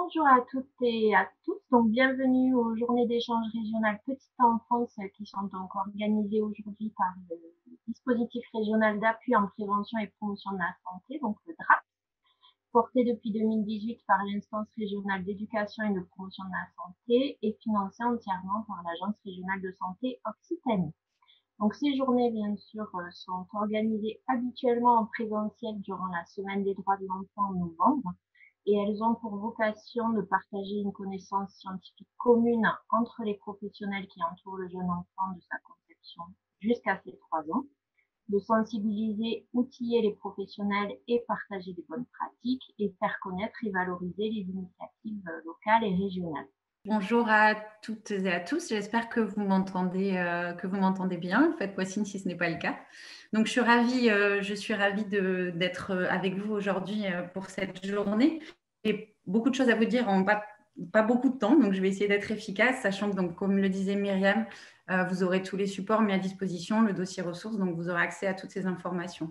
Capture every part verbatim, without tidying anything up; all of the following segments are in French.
Bonjour à toutes et à tous, donc bienvenue aux journées d'échange régionales Petite Enfance euh, qui sont donc organisées aujourd'hui par le dispositif régional d'appui en prévention et promotion de la santé, donc le D R A P, porté depuis deux mille dix-huit par l'instance régionale d'éducation et de promotion de la santé et financé entièrement par l'Agence régionale de santé Occitanie. Donc ces journées, bien sûr, euh, sont organisées habituellement en présentiel durant la semaine des droits de l'enfant en novembre et elles ont pour vocation de partager une connaissance scientifique commune entre les professionnels qui entourent le jeune enfant de sa conception jusqu'à ses trois ans, de sensibiliser, outiller les professionnels et partager des bonnes pratiques et faire connaître et valoriser les initiatives euh, locales et régionales. Bonjour à toutes et à tous, j'espère que vous m'entendez euh, que vous m'entendez bien. Faites-moi signe si ce n'est pas le cas. Donc je suis ravie, euh, je suis ravie de, d'être avec vous aujourd'hui euh, pour cette journée. J'ai beaucoup de choses à vous dire en pas, pas beaucoup de temps, donc je vais essayer d'être efficace, sachant que donc, comme le disait Myriam, euh, vous aurez tous les supports mis à disposition, le dossier ressources, donc vous aurez accès à toutes ces informations.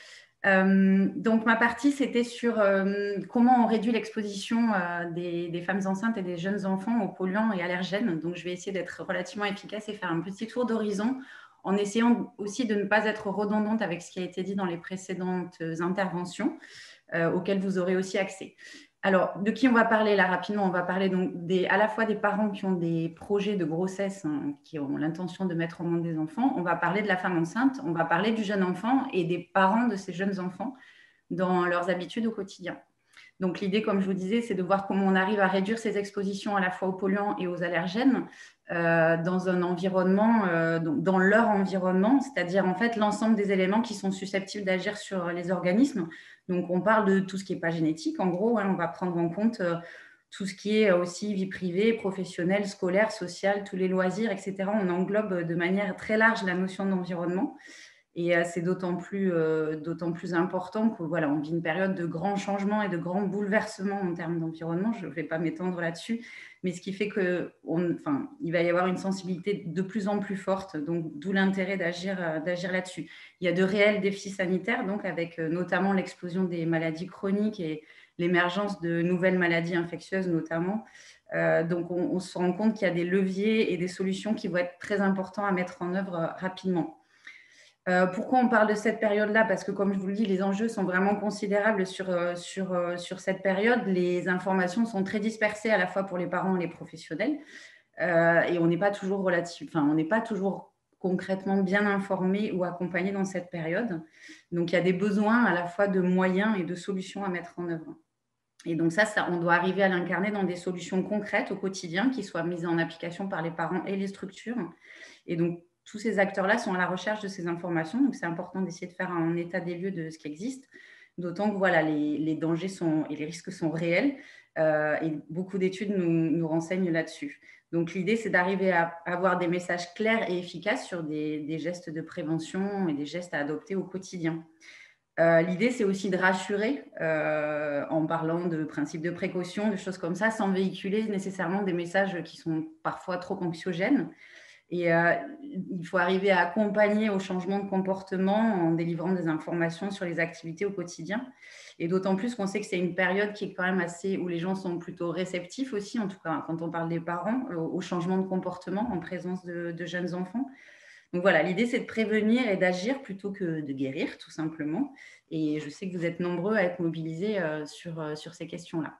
Euh, donc ma partie, c'était sur euh, comment on réduit l'exposition euh, des, des femmes enceintes et des jeunes enfants aux polluants et allergènes. Donc je vais essayer d'être relativement efficace et faire un petit tour d'horizon en essayant aussi de ne pas être redondante avec ce qui a été dit dans les précédentes interventions euh, auxquelles vous aurez aussi accès. Alors, de qui on va parler là rapidement? On va parler donc des, à la fois des parents qui ont des projets de grossesse, hein, qui ont l'intention de mettre au monde des enfants. On va parler de la femme enceinte, on va parler du jeune enfant et des parents de ces jeunes enfants dans leurs habitudes au quotidien. Donc l'idée, comme je vous disais, c'est de voir comment on arrive à réduire ces expositions à la fois aux polluants et aux allergènes euh, dans un environnement, euh, dans leur environnement, c'est-à-dire en fait l'ensemble des éléments qui sont susceptibles d'agir sur les organismes. Donc on parle de tout ce qui n'est pas génétique, en gros, hein, on va prendre en compte euh, tout ce qui est aussi vie privée, professionnelle, scolaire, sociale, tous les loisirs, et cetera. On englobe de manière très large la notion d'environnement. Et euh, c'est d'autant plus, euh, d'autant plus important que voilà, on vit une période de grands changements et de grands bouleversements en termes d'environnement. Je ne vais pas m'étendre là-dessus, mais ce qui fait que, on, enfin, il va y avoir une sensibilité de plus en plus forte, donc d'où l'intérêt d'agir, euh, d'agir là-dessus. Il y a de réels défis sanitaires, donc avec euh, notamment l'explosion des maladies chroniques et l'émergence de nouvelles maladies infectieuses, notamment. Euh, donc, on, on se rend compte qu'il y a des leviers et des solutions qui vont être très importants à mettre en œuvre euh, rapidement. Euh, pourquoi on parle de cette période-là? Parce que, comme je vous le dis, les enjeux sont vraiment considérables sur, euh, sur, euh, sur cette période. Les informations sont très dispersées à la fois pour les parents et les professionnels. Euh, et on n'est pas toujours relatif, enfin, on n'est pas toujours concrètement bien informé ou accompagné dans cette période. Donc, il y a des besoins à la fois de moyens et de solutions à mettre en œuvre. Et donc ça, ça, on doit arriver à l'incarner dans des solutions concrètes au quotidien qui soient mises en application par les parents et les structures. Et donc, tous ces acteurs-là sont à la recherche de ces informations. Donc, c'est important d'essayer de faire un état des lieux de ce qui existe. D'autant que voilà, les, les dangers sont, et les risques sont réels. Euh, et beaucoup d'études nous, nous renseignent là-dessus. Donc, l'idée, c'est d'arriver à avoir des messages clairs et efficaces sur des, des gestes de prévention et des gestes à adopter au quotidien. Euh, L'idée, c'est aussi de rassurer euh, en parlant de principes de précaution, de choses comme ça, sans véhiculer nécessairement des messages qui sont parfois trop anxiogènes. Et euh, il faut arriver à accompagner au changement de comportement en délivrant des informations sur les activités au quotidien. Et d'autant plus qu'on sait que c'est une période qui est quand même assez, où les gens sont plutôt réceptifs aussi, en tout cas quand on parle des parents, au, au changement de comportement en présence de, de jeunes enfants. Donc voilà, l'idée, c'est de prévenir et d'agir plutôt que de guérir, tout simplement. Et je sais que vous êtes nombreux à être mobilisés euh, sur, euh, sur ces questions-là.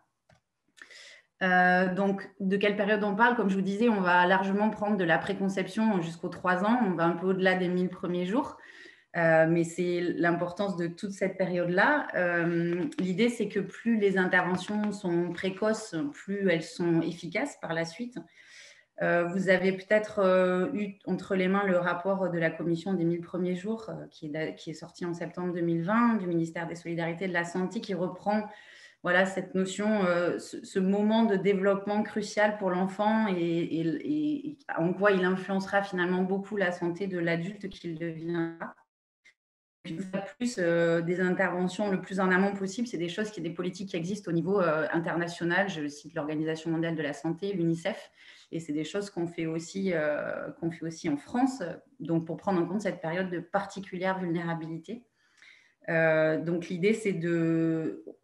Euh, donc, de quelle période on parle? Comme je vous disais, on va largement prendre de la préconception jusqu'aux trois ans. On va un peu au-delà des mille premiers jours. Euh, mais c'est l'importance de toute cette période-là. Euh, L'idée, c'est que plus les interventions sont précoces, plus elles sont efficaces par la suite. Euh, vous avez peut-être euh, eu entre les mains le rapport de la commission des mille premiers jours euh, qui, est, qui est sorti en septembre deux mille vingt du ministère des Solidarités et de la Santé qui reprend voilà, cette notion, euh, ce, ce moment de développement crucial pour l'enfant et, et, et en quoi il influencera finalement beaucoup la santé de l'adulte qu'il deviendra. Une fois de plus, euh, des interventions le plus en amont possible, c'est des choses qui, des politiques qui existent au niveau euh, international. Je cite l'Organisation mondiale de la santé, l'UNICEF, et c'est des choses qu'on fait aussi, euh, qu'on fait aussi en France, donc pour prendre en compte cette période de particulière vulnérabilité. Euh, donc l'idée, c'est de,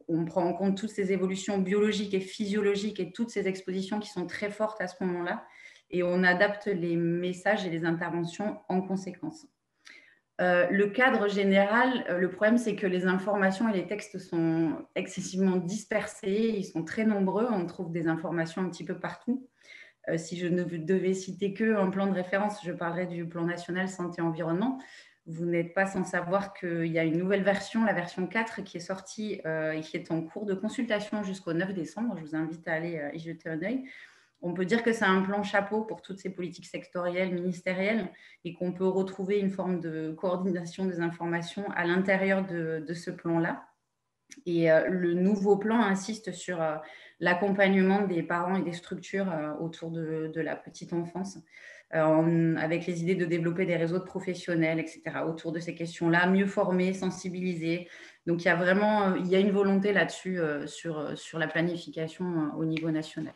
on prend en compte toutes ces évolutions biologiques et physiologiques et toutes ces expositions qui sont très fortes à ce moment-là, et on adapte les messages et les interventions en conséquence. Euh, le cadre général, euh, le problème, c'est que les informations et les textes sont excessivement dispersés, ils sont très nombreux, on trouve des informations un petit peu partout. Euh, si je ne devais citer qu'un plan de référence, je parlerais du plan national santé-environnement. Vous n'êtes pas sans savoir qu'il y a une nouvelle version, la version quatre, qui est sortie euh, et qui est en cours de consultation jusqu'au neuf décembre. Je vous invite à aller euh, y jeter un œil. On peut dire que c'est un plan chapeau pour toutes ces politiques sectorielles, ministérielles, et qu'on peut retrouver une forme de coordination des informations à l'intérieur de, de ce plan-là. Et euh, le nouveau plan insiste sur euh, l'accompagnement des parents et des structures euh, autour de, de la petite enfance, euh, en, avec les idées de développer des réseaux de professionnels, et cetera, autour de ces questions-là, mieux former, sensibiliser. Donc, il y a vraiment euh, il y a une volonté là-dessus euh, sur, sur la planification euh, au niveau national.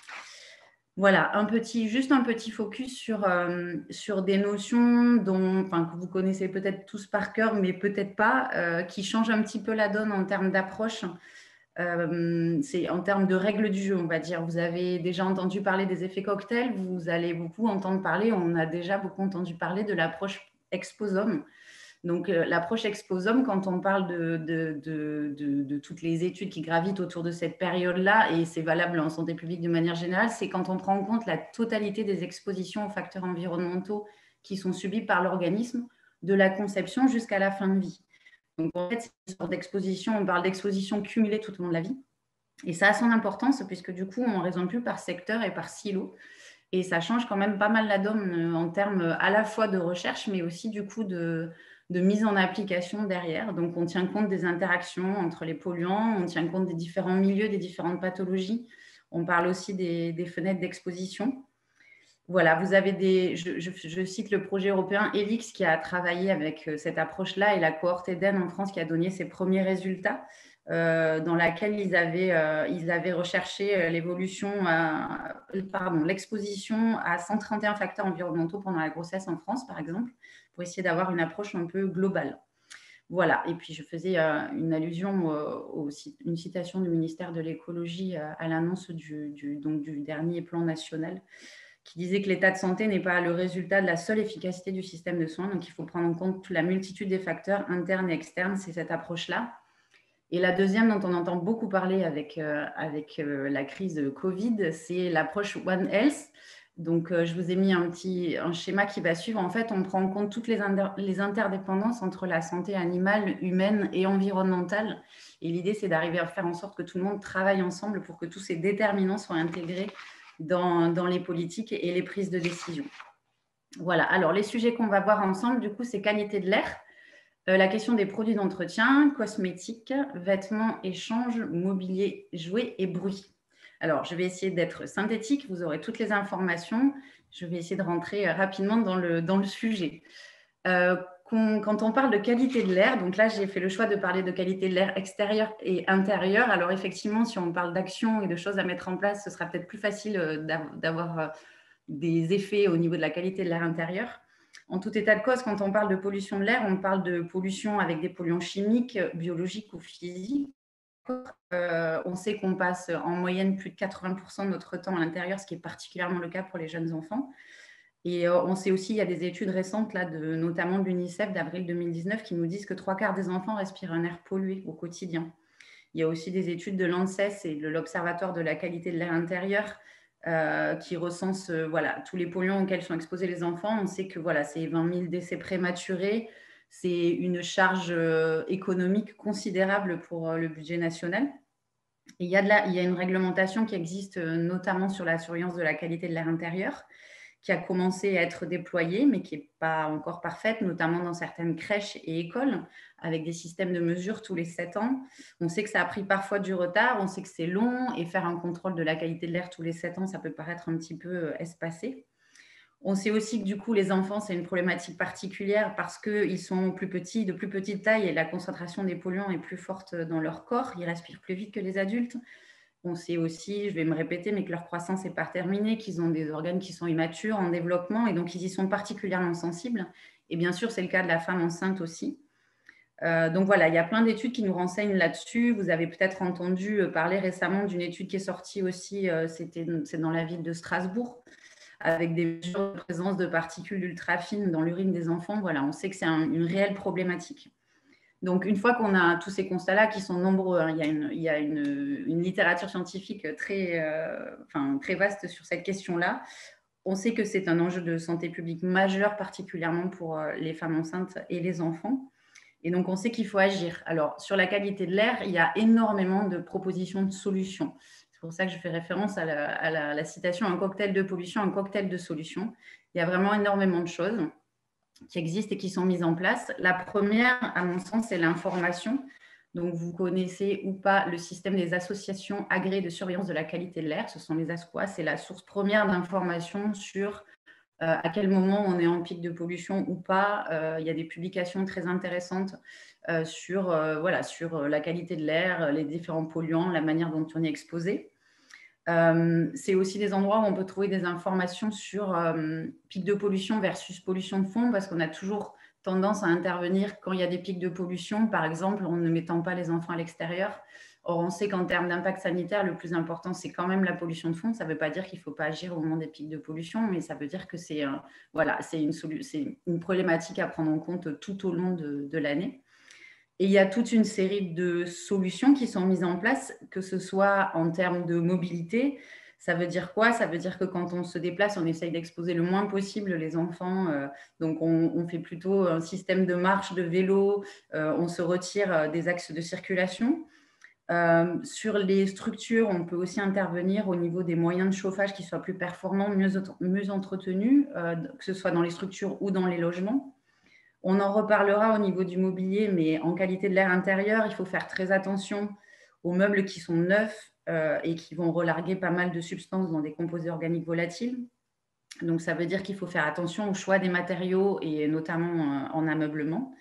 Voilà, un petit, juste un petit focus sur, euh, sur des notions dont, enfin, que vous connaissez peut-être tous par cœur, mais peut-être pas, euh, qui changent un petit peu la donne en termes d'approche. Euh, c'est en termes de règles du jeu, on va dire. Vous avez déjà entendu parler des effets cocktails, vous allez beaucoup entendre parler, on a déjà beaucoup entendu parler de l'approche exposome. Donc, euh, l'approche exposome, quand on parle de, de, de, de, de toutes les études qui gravitent autour de cette période-là, et c'est valable en santé publique de manière générale, c'est quand on prend en compte la totalité des expositions aux facteurs environnementaux qui sont subis par l'organisme, de la conception jusqu'à la fin de vie. Donc, en fait, c'est une sorte d'exposition, on parle d'exposition cumulée tout au long de la vie. Et ça a son importance, puisque du coup, on ne raisonne plus par secteur et par silo. Et ça change quand même pas mal la donne en termes à la fois de recherche, mais aussi du coup de, de mise en application derrière. Donc, on tient compte des interactions entre les polluants, on tient compte des différents milieux, des différentes pathologies. On parle aussi des, des fenêtres d'exposition. Voilà, vous avez des, je, je, je cite le projet européen ELIX qui a travaillé avec cette approche-là et la cohorte Eden en France qui a donné ses premiers résultats. Euh, dans laquelle ils avaient, euh, ils avaient recherché l'évolution, euh, pardon, l'exposition à cent trente et un facteurs environnementaux pendant la grossesse en France, par exemple, pour essayer d'avoir une approche un peu globale. Voilà, et puis je faisais euh, une allusion, euh, au, une citation du ministère de l'écologie euh, à l'annonce du, du, donc, du dernier plan national qui disait que l'état de santé n'est pas le résultat de la seule efficacité du système de soins, donc il faut prendre en compte la multitude des facteurs internes et externes, c'est cette approche-là. Et la deuxième dont on entend beaucoup parler avec, euh, avec euh, la crise de Covid, c'est l'approche One Health. Donc, euh, je vous ai mis un petit un schéma qui va suivre. En fait, on prend en compte toutes les, inter les interdépendances entre la santé animale, humaine et environnementale. Et l'idée, c'est d'arriver à faire en sorte que tout le monde travaille ensemble pour que tous ces déterminants soient intégrés dans, dans les politiques et les prises de décision. Voilà. Alors, les sujets qu'on va voir ensemble, du coup, c'est qualité de l'air. Euh, la question des produits d'entretien, cosmétiques, vêtements, échanges, mobilier, jouets et bruit. Alors, je vais essayer d'être synthétique, vous aurez toutes les informations. Je vais essayer de rentrer rapidement dans le, dans le sujet. Euh, quand on parle de qualité de l'air, donc là, j'ai fait le choix de parler de qualité de l'air extérieur et intérieur. Alors, effectivement, si on parle d'action et de choses à mettre en place, ce sera peut-être plus facile d'avoir des effets au niveau de la qualité de l'air intérieur. En tout état de cause, quand on parle de pollution de l'air, on parle de pollution avec des polluants chimiques, biologiques ou physiques. Euh, on sait qu'on passe en moyenne plus de quatre-vingts pour cent de notre temps à l'intérieur, ce qui est particulièrement le cas pour les jeunes enfants. Et euh, on sait aussi, il y a des études récentes, là, de, notamment de l'UNICEF d'avril deux mille dix-neuf, qui nous disent que trois quarts des enfants respirent un air pollué au quotidien. Il y a aussi des études de l'ANSES et de l'Observatoire de la qualité de l'air intérieur Euh, qui recense euh, voilà, tous les polluants auxquels sont exposés les enfants. On sait que voilà, c'est vingt mille décès prématurés, c'est une charge euh, économique considérable pour euh, le budget national. Et il y a de la, il y a une réglementation qui existe euh, notamment sur la surveillance de la qualité de l'air intérieur, qui a commencé à être déployée, mais qui n'est pas encore parfaite, notamment dans certaines crèches et écoles, avec des systèmes de mesure tous les sept ans. On sait que ça a pris parfois du retard, on sait que c'est long, et faire un contrôle de la qualité de l'air tous les sept ans, ça peut paraître un petit peu espacé. On sait aussi que du coup, les enfants, c'est une problématique particulière parce qu'ils sont plus petits, de plus petite taille, et la concentration des polluants est plus forte dans leur corps, ils respirent plus vite que les adultes. On sait aussi, je vais me répéter, mais que leur croissance n'est pas terminée, qu'ils ont des organes qui sont immatures, en développement, et donc ils y sont particulièrement sensibles. Et bien sûr, c'est le cas de la femme enceinte aussi. Euh, donc voilà, il y a plein d'études qui nous renseignent là-dessus. Vous avez peut-être entendu parler récemment d'une étude qui est sortie aussi, euh, c'était, c'est dans la ville de Strasbourg, avec des mesures de présence de particules ultra fines dans l'urine des enfants. Voilà, on sait que c'est un, une réelle problématique. Donc, une fois qu'on a tous ces constats-là, qui sont nombreux, hein, il y a une, il y a une, une littérature scientifique très, euh, enfin, très vaste sur cette question-là. On sait que c'est un enjeu de santé publique majeur, particulièrement pour euh, les femmes enceintes et les enfants. Et donc, on sait qu'il faut agir. Alors, sur la qualité de l'air, il y a énormément de propositions de solutions. C'est pour ça que je fais référence à la, à la, la citation « un cocktail de pollution, un cocktail de solutions ». Il y a vraiment énormément de choses qui existent et qui sont mises en place. La première, à mon sens, c'est l'information. Donc, vous connaissez ou pas le système des associations agréées de surveillance de la qualité de l'air. Ce sont les ASQA. C'est la source première d'information sur euh, à quel moment on est en pic de pollution ou pas. Euh, il y a des publications très intéressantes euh, sur, euh, voilà, sur la qualité de l'air, les différents polluants, la manière dont on y est exposé. Euh, c'est aussi des endroits où on peut trouver des informations sur euh, pics de pollution versus pollution de fond, parce qu'on a toujours tendance à intervenir quand il y a des pics de pollution, par exemple, en ne mettant pas les enfants à l'extérieur. Or, on sait qu'en termes d'impact sanitaire, le plus important, c'est quand même la pollution de fond. Ça ne veut pas dire qu'il ne faut pas agir au moment des pics de pollution, mais ça veut dire que c'est euh, voilà, c'est une, c'est une problématique à prendre en compte tout au long de, de l'année. Et il y a toute une série de solutions qui sont mises en place, que ce soit en termes de mobilité. Ça veut dire quoi? Ça veut dire que quand on se déplace, on essaye d'exposer le moins possible les enfants. Euh, donc, on, on fait plutôt un système de marche, de vélo. Euh, on se retire des axes de circulation. Euh, sur les structures, on peut aussi intervenir au niveau des moyens de chauffage qui soient plus performants, mieux, mieux entretenus, euh, que ce soit dans les structures ou dans les logements. On en reparlera au niveau du mobilier, mais en qualité de l'air intérieur, il faut faire très attention aux meubles qui sont neufs euh, et qui vont relarguer pas mal de substances dans des composés organiques volatiles. Donc, ça veut dire qu'il faut faire attention au choix des matériaux et notamment euh, en ameublement.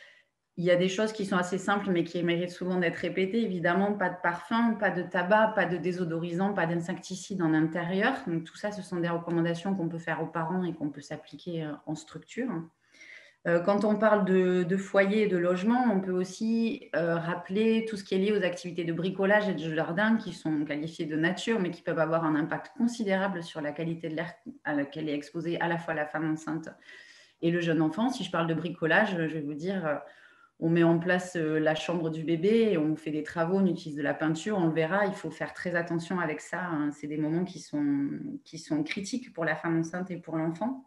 Il y a des choses qui sont assez simples, mais qui méritent souvent d'être répétées. Évidemment, pas de parfum, pas de tabac, pas de désodorisant, pas d'insecticide en intérieur. Donc, tout ça, ce sont des recommandations qu'on peut faire aux parents et qu'on peut s'appliquer euh, en structure. Quand on parle de, de foyer et de logement, on peut aussi euh, rappeler tout ce qui est lié aux activités de bricolage et de jardin qui sont qualifiées de nature, mais qui peuvent avoir un impact considérable sur la qualité de l'air à laquelle est exposée à la fois la femme enceinte et le jeune enfant. Si je parle de bricolage, je vais vous dire, on met en place la chambre du bébé, on fait des travaux, on utilise de la peinture, on le verra, il faut faire très attention avec ça. Hein. C'est des moments qui sont, qui sont critiques pour la femme enceinte et pour l'enfant.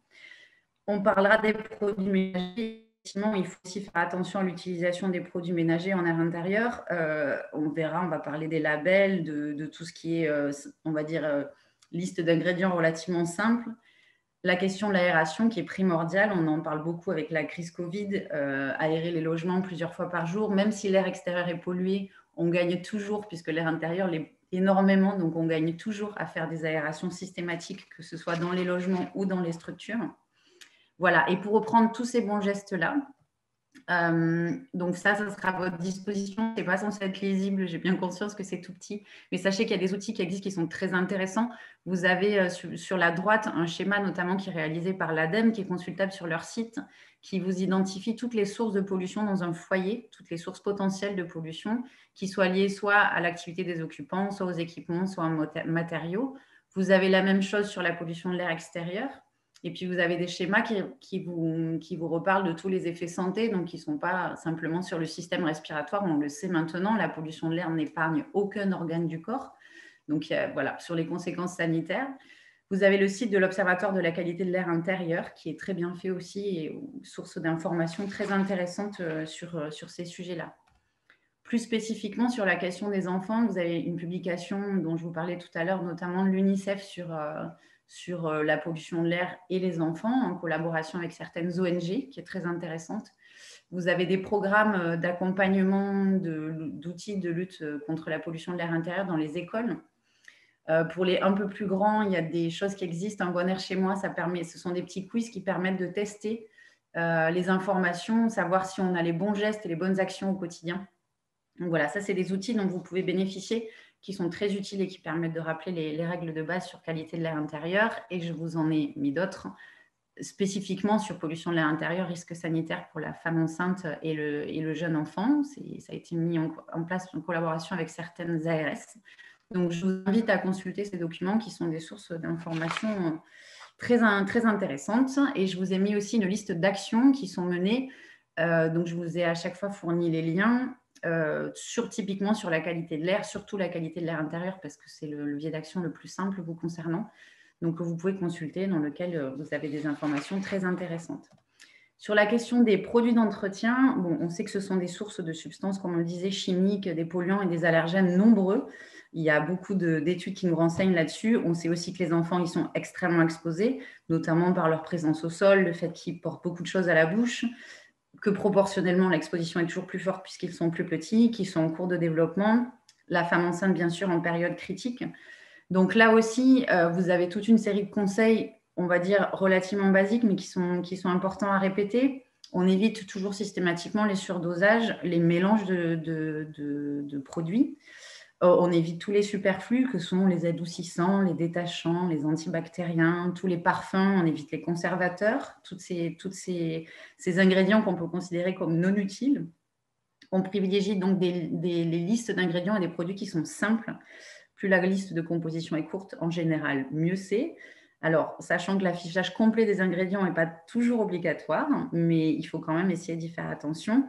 On parlera des produits ménagers. Sinon, il faut aussi faire attention à l'utilisation des produits ménagers en air intérieur. Euh, on verra, on va parler des labels, de, de tout ce qui est, euh, on va dire, euh, liste d'ingrédients relativement simple. La question de l'aération qui est primordiale, on en parle beaucoup avec la crise Covid, euh, aérer les logements plusieurs fois par jour. Même si l'air extérieur est pollué, on gagne toujours, puisque l'air intérieur l'est énormément, donc on gagne toujours à faire des aérations systématiques, que ce soit dans les logements ou dans les structures. Voilà, et pour reprendre tous ces bons gestes-là, euh, donc ça, ça sera à votre disposition. Ce n'est pas censé être lisible, j'ai bien conscience que c'est tout petit, mais sachez qu'il y a des outils qui existent qui sont très intéressants. Vous avez euh, sur, sur la droite un schéma notamment qui est réalisé par l'ADEME, qui est consultable sur leur site, qui vous identifie toutes les sources de pollution dans un foyer, toutes les sources potentielles de pollution, qui soient liées soit à l'activité des occupants, soit aux équipements, soit aux matériaux. Vous avez la même chose sur la pollution de l'air extérieur. Et puis, vous avez des schémas qui, qui, vous, qui vous reparlent de tous les effets santé, donc qui ne sont pas simplement sur le système respiratoire. On le sait maintenant, la pollution de l'air n'épargne aucun organe du corps. Donc, euh, voilà, sur les conséquences sanitaires. Vous avez le site de l'Observatoire de la qualité de l'air intérieur, qui est très bien fait aussi et source d'informations très intéressantes sur, sur ces sujets-là. Plus spécifiquement sur la question des enfants, vous avez une publication dont je vous parlais tout à l'heure, notamment de l'UNICEF sur... Euh, sur la pollution de l'air et les enfants, en collaboration avec certaines O N G, qui est très intéressante. Vous avez des programmes d'accompagnement d'outils de, de lutte contre la pollution de l'air intérieur dans les écoles. Euh, pour les un peu plus grands, il y a des choses qui existent. Un Bon Air chez moi, ça permet, ce sont des petits quiz qui permettent de tester euh, les informations, savoir si on a les bons gestes et les bonnes actions au quotidien. Donc voilà, ça, c'est des outils dont vous pouvez bénéficier, qui sont très utiles et qui permettent de rappeler les, les règles de base sur qualité de l'air intérieur. Et je vous en ai mis d'autres spécifiquement sur pollution de l'air intérieur, risque sanitaire pour la femme enceinte et le, et le jeune enfant. Ça a été mis en, en place en collaboration avec certaines A R S. Donc, je vous invite à consulter ces documents qui sont des sources d'informations très, très intéressantes. Et je vous ai mis aussi une liste d'actions qui sont menées. Euh, donc, je vous ai à chaque fois fourni les liens euh, sur, typiquement sur la qualité de l'air, surtout la qualité de l'air intérieur, parce que c'est le levier d'action le plus simple vous concernant. Donc, vous pouvez consulter, dans lequel vous avez des informations très intéressantes. Sur la question des produits d'entretien, bon, on sait que ce sont des sources de substances, comme on le disait, chimiques, des polluants et des allergènes nombreux. Il y a beaucoup d'études qui nous renseignent là-dessus. On sait aussi que les enfants, ils sont extrêmement exposés, notamment par leur présence au sol, le fait qu'ils portent beaucoup de choses à la bouche, que proportionnellement, l'exposition est toujours plus forte puisqu'ils sont plus petits, qu'ils sont en cours de développement. La femme enceinte, bien sûr, en période critique. Donc là aussi, euh, vous avez toute une série de conseils, on va dire, relativement basiques, mais qui sont, qui sont importants à répéter. On évite toujours systématiquement les surdosages, les mélanges de, de, de, de produits. Euh, on évite tous les superflus que sont les adoucissants, les détachants, les antibactériens, tous les parfums. On évite les conservateurs, toutes ces, toutes ces, ces ingrédients qu'on peut considérer comme non utiles. On privilégie donc des, des, les listes d'ingrédients et des produits qui sont simples. Plus la liste de composition est courte, en général, mieux c'est. Alors, sachant que l'affichage complet des ingrédients n'est pas toujours obligatoire, mais il faut quand même essayer d'y faire attention.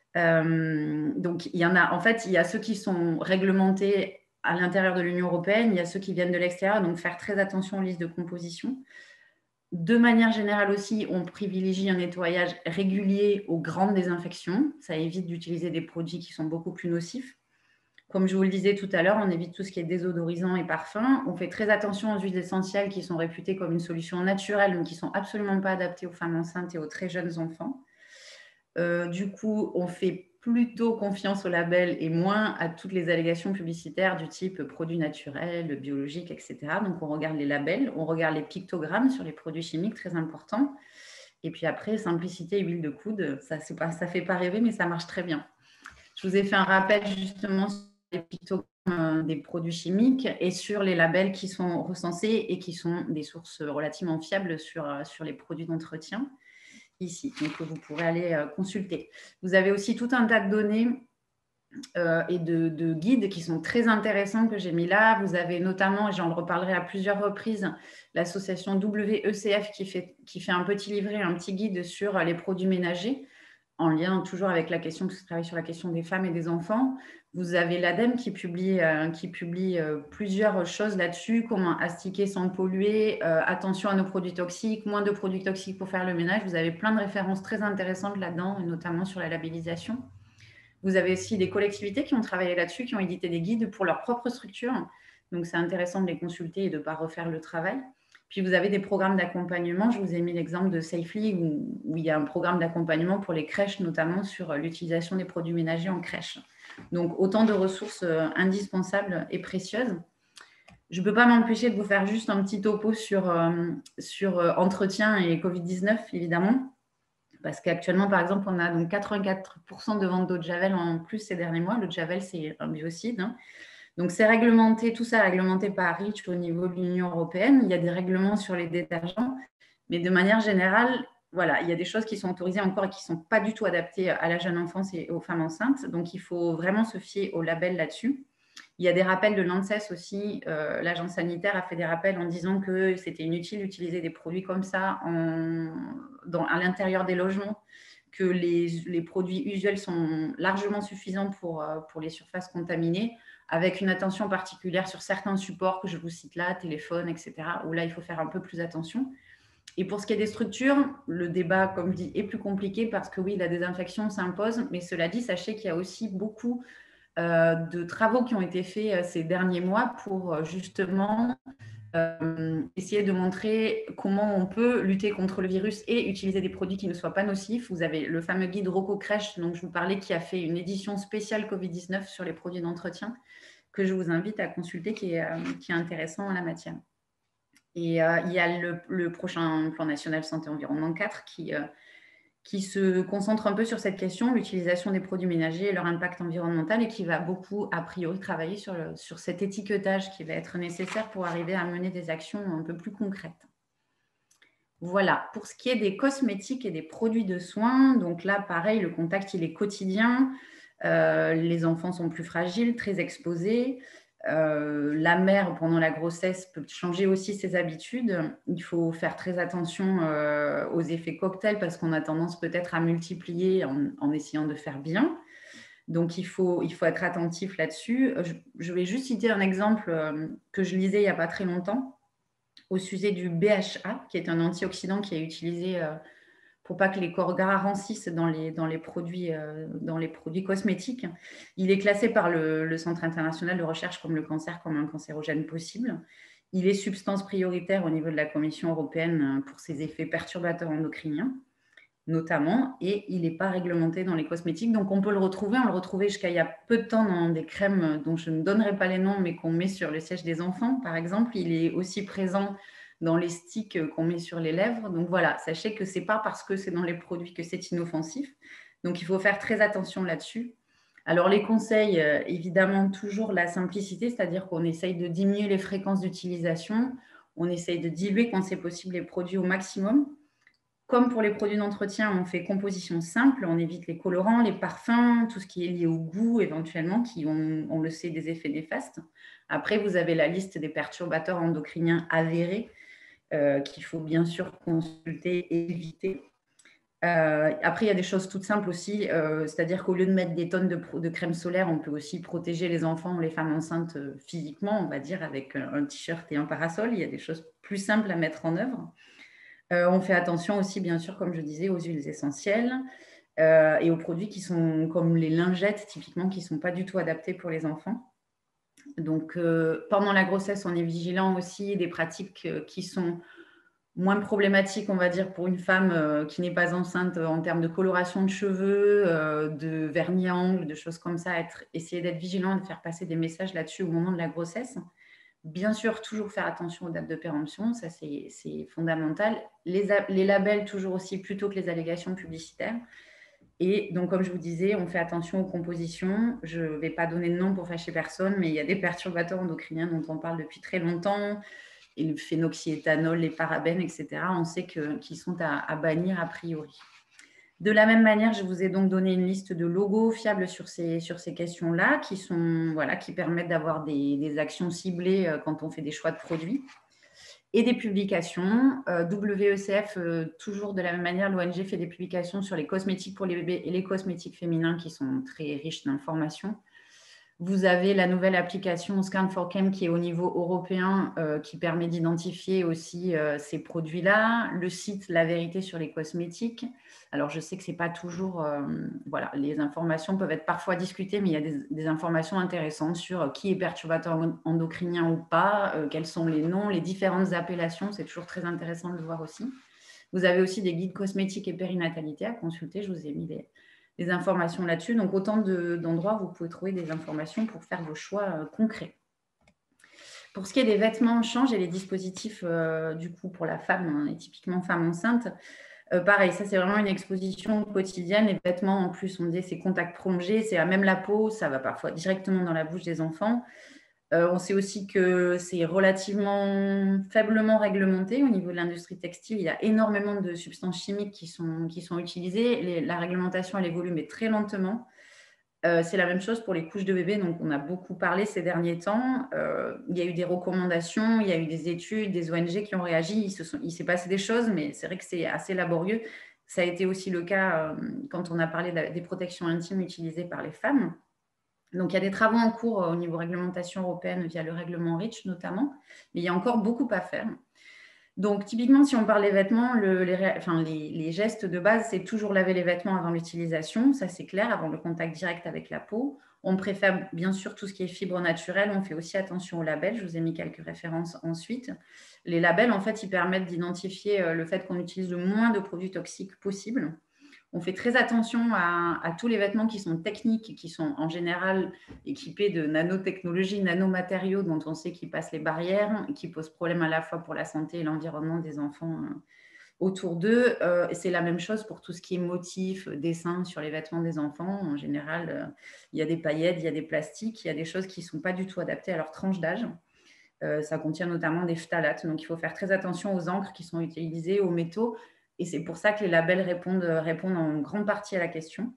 Euh, donc, il y en a, en fait, il y a ceux qui sont réglementés à l'intérieur de l'Union européenne, il y a ceux qui viennent de l'extérieur, donc faire très attention aux listes de composition. De manière générale aussi, on privilégie un nettoyage régulier aux grandes désinfections. Ça évite d'utiliser des produits qui sont beaucoup plus nocifs. Comme je vous le disais tout à l'heure, on évite tout ce qui est désodorisant et parfum. On fait très attention aux huiles essentielles qui sont réputées comme une solution naturelle, mais qui ne sont absolument pas adaptées aux femmes enceintes et aux très jeunes enfants. Euh, du coup, on fait plutôt confiance au label et moins à toutes les allégations publicitaires du type produits naturels, biologiques, et cetera. Donc, on regarde les labels, on regarde les pictogrammes sur les produits chimiques, très important. Et puis après, simplicité, huile de coude, ça ne fait pas rêver, mais ça marche très bien. Je vous ai fait un rappel justement sur les pictogrammes des produits chimiques et sur les labels qui sont recensés et qui sont des sources relativement fiables sur, sur les produits d'entretien ici, donc que vous pourrez aller euh, consulter. Vous avez aussi tout un tas de données euh, et de, de guides qui sont très intéressants que j'ai mis là. Vous avez notamment, et j'en reparlerai à plusieurs reprises, l'association W E C F qui fait, qui fait un petit livret, un petit guide sur les produits ménagers, en lien toujours avec la question, parce que je travaille sur la question des femmes et des enfants. Vous avez l'ADEME qui publie, euh, qui publie euh, plusieurs choses là-dessus, comment astiquer sans polluer, euh, attention à nos produits toxiques, moins de produits toxiques pour faire le ménage. Vous avez plein de références très intéressantes là-dedans, et notamment sur la labellisation. Vous avez aussi des collectivités qui ont travaillé là-dessus, qui ont édité des guides pour leur propre structure. Donc, c'est intéressant de les consulter et de ne pas refaire le travail. Puis, vous avez des programmes d'accompagnement. Je vous ai mis l'exemple de Safely, où, où il y a un programme d'accompagnement pour les crèches, notamment sur l'utilisation des produits ménagers en crèche. Donc, autant de ressources indispensables et précieuses. Je ne peux pas m'empêcher de vous faire juste un petit topo sur, euh, sur euh, entretien et covid dix-neuf, évidemment. Parce qu'actuellement, par exemple, on a donc quatre-vingt-quatre pour cent de ventes d'eau de Javel en plus ces derniers mois. L'eau de Javel, c'est un biocide. Hein. Donc, c'est réglementé, tout ça est réglementé par REACH au niveau de l'Union européenne. Il y a des règlements sur les détergents. Mais de manière générale, voilà, il y a des choses qui sont autorisées encore et qui ne sont pas du tout adaptées à la jeune enfance et aux femmes enceintes. Donc, il faut vraiment se fier au label là-dessus. Il y a des rappels de l'ANSES aussi. Euh, L'agence sanitaire a fait des rappels en disant que c'était inutile d'utiliser des produits comme ça en, dans, à l'intérieur des logements, que les, les produits usuels sont largement suffisants pour, pour les surfaces contaminées, avec une attention particulière sur certains supports que je vous cite là, téléphone, et cetera, où là, il faut faire un peu plus attention. Et pour ce qui est des structures, le débat, comme je dis, est plus compliqué parce que oui, la désinfection s'impose, mais cela dit, sachez qu'il y a aussi beaucoup Euh, de travaux qui ont été faits euh, ces derniers mois pour euh, justement euh, essayer de montrer comment on peut lutter contre le virus et utiliser des produits qui ne soient pas nocifs. Vous avez le fameux guide Rocco Crèche dont je vous parlais qui a fait une édition spéciale covid dix-neuf sur les produits d'entretien que je vous invite à consulter qui est, euh, qui est intéressant en la matière. Et euh, il y a le, le prochain plan national santé-environnement quatre qui euh, qui se concentre un peu sur cette question, l'utilisation des produits ménagers et leur impact environnemental, et qui va beaucoup, a priori, travailler sur, le, sur cet étiquetage qui va être nécessaire pour arriver à mener des actions un peu plus concrètes. Voilà, pour ce qui est des cosmétiques et des produits de soins, donc là, pareil, le contact, il est quotidien. Euh, les enfants sont plus fragiles, très exposés. Euh, la mère, pendant la grossesse, peut changer aussi ses habitudes. Il faut faire très attention euh, aux effets cocktails parce qu'on a tendance peut-être à multiplier en, en essayant de faire bien. Donc, il faut, il faut être attentif là-dessus. Je, je vais juste citer un exemple euh, que je lisais il n'y a pas très longtemps au sujet du B H A, qui est un antioxydant qui est utilisé euh, pour pas que les corps gras rancissent dans les, dans les, produits, euh, dans les produits cosmétiques. Il est classé par le, le Centre international de recherche comme le cancer, comme un cancérogène possible. Il est substance prioritaire au niveau de la Commission européenne pour ses effets perturbateurs endocriniens, notamment, et il n'est pas réglementé dans les cosmétiques. Donc, on peut le retrouver. On le retrouvait jusqu'à il y a peu de temps dans des crèmes dont je ne donnerai pas les noms, mais qu'on met sur le siège des enfants, par exemple. Il est aussi présent dans les sticks qu'on met sur les lèvres. Donc, voilà, sachez que ce n'est pas parce que c'est dans les produits que c'est inoffensif. Donc, il faut faire très attention là-dessus. Alors, les conseils, euh, évidemment, toujours la simplicité, c'est-à-dire qu'on essaye de diminuer les fréquences d'utilisation. On essaye de diluer, quand c'est possible, les produits au maximum. Comme pour les produits d'entretien, on fait composition simple, on évite les colorants, les parfums, tout ce qui est lié au goût éventuellement, qui ont, on le sait, des effets néfastes. Après, vous avez la liste des perturbateurs endocriniens avérés euh, qu'il faut bien sûr consulter et éviter. Euh, après, il y a des choses toutes simples aussi, euh, c'est-à-dire qu'au lieu de mettre des tonnes de, de crème solaire, on peut aussi protéger les enfants ou les femmes enceintes euh, physiquement, on va dire, avec un, un t-shirt et un parasol. Il y a des choses plus simples à mettre en œuvre. Euh, on fait attention aussi, bien sûr, comme je disais, aux huiles essentielles euh, et aux produits qui sont comme les lingettes, typiquement, qui ne sont pas du tout adaptés pour les enfants. Donc, euh, pendant la grossesse, on est vigilant aussi des pratiques euh, qui sont moins problématiques, on va dire, pour une femme euh, qui n'est pas enceinte euh, en termes de coloration de cheveux, euh, de vernis à ongles, de choses comme ça. Être, essayer d'être vigilant et de faire passer des messages là-dessus au moment de la grossesse. Bien sûr, toujours faire attention aux dates de péremption, ça c'est fondamental. Les, les labels, toujours aussi, plutôt que les allégations publicitaires. Et donc, comme je vous disais, on fait attention aux compositions. Je ne vais pas donner de nom pour fâcher personne, mais il y a des perturbateurs endocriniens dont on parle depuis très longtemps, et le phénoxyéthanol, les parabènes, et cetera. On sait qu'ils qu sont à, à bannir a priori. De la même manière, je vous ai donc donné une liste de logos fiables sur ces, sur ces questions-là qui, sont, voilà, qui permettent d'avoir des, des actions ciblées euh, quand on fait des choix de produits et des publications. Euh, W E C F, euh, toujours de la même manière, l'O N G fait des publications sur les cosmétiques pour les bébés et les cosmétiques féminins qui sont très riches d'informations. Vous avez la nouvelle application Scan for Chem qui est au niveau européen, euh, qui permet d'identifier aussi euh, ces produits-là. Le site La Vérité sur les cosmétiques. Alors, je sais que ce n'est pas toujours… Euh, voilà, les informations peuvent être parfois discutées, mais il y a des, des informations intéressantes sur qui est perturbateur endocrinien ou pas, euh, quels sont les noms, les différentes appellations. C'est toujours très intéressant de le voir aussi. Vous avez aussi des guides cosmétiques et périnatalité à consulter. Je vous ai mis les… des informations là-dessus. Donc, autant d'endroits de, où vous pouvez trouver des informations pour faire vos choix euh, concrets. Pour ce qui est des vêtements change et les dispositifs, euh, du coup, pour la femme, hein, et typiquement femme enceinte, euh, pareil, ça, c'est vraiment une exposition quotidienne. Les vêtements, en plus, on disait, c'est contact prolongé, c'est à même la peau, ça va parfois directement dans la bouche des enfants. Euh, on sait aussi que c'est relativement faiblement réglementé au niveau de l'industrie textile. Il y a énormément de substances chimiques qui sont, qui sont utilisées. Les, la réglementation, elle évolue, mais très lentement. Euh, c'est la même chose pour les couches de bébé. Donc, on a beaucoup parlé ces derniers temps. Euh, il y a eu des recommandations, il y a eu des études, des O N G qui ont réagi. Il, il s'est passé des choses, mais c'est vrai que c'est assez laborieux. Ça a été aussi le cas euh, quand on a parlé de la, des protections intimes utilisées par les femmes. Donc, il y a des travaux en cours au niveau réglementation européenne via le règlement REACH notamment, mais il y a encore beaucoup à faire. Donc, typiquement, si on parle des vêtements, le, les, enfin, les, les gestes de base, c'est toujours laver les vêtements avant l'utilisation, ça c'est clair, avant le contact direct avec la peau. On préfère bien sûr tout ce qui est fibres naturelles, on fait aussi attention aux labels, je vous ai mis quelques références ensuite. Les labels, en fait, ils permettent d'identifier le fait qu'on utilise le moins de produits toxiques possible. On fait très attention à, à tous les vêtements qui sont techniques, qui sont en général équipés de nanotechnologies, nanomatériaux dont on sait qu'ils passent les barrières, qui posent problème à la fois pour la santé et l'environnement des enfants autour d'eux. Euh, c'est la même chose pour tout ce qui est motifs, dessins sur les vêtements des enfants. En général, euh, il y a des paillettes, il y a des plastiques, il y a des choses qui ne sont pas du tout adaptées à leur tranche d'âge. Euh, ça contient notamment des phtalates. Donc, il faut faire très attention aux encres qui sont utilisées, aux métaux. Et c'est pour ça que les labels répondent, répondent en grande partie à la question.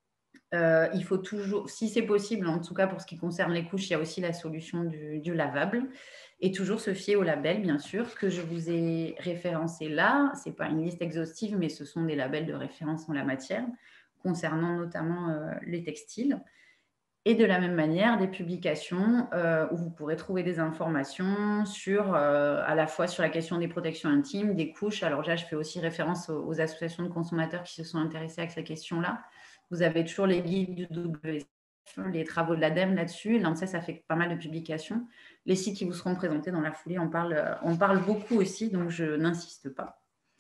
Euh, il faut toujours, si c'est possible, en tout cas pour ce qui concerne les couches, il y a aussi la solution du, du lavable. Et toujours se fier au label, bien sûr, que je vous ai référencé là. Ce n'est pas une liste exhaustive, mais ce sont des labels de référence en la matière, concernant notamment euh, les textiles. Et de la même manière, des publications euh, où vous pourrez trouver des informations sur, euh, à la fois sur la question des protections intimes, des couches. Alors là, je fais aussi référence aux, aux associations de consommateurs qui se sont intéressées à cette question-là. Vous avez toujours les guides du W S F, les travaux de l'ADEME là-dessus. L'ANSES a fait pas mal de publications. Les sites qui vous seront présentés dans la foulée en parlent, en parlent beaucoup aussi, donc je n'insiste pas.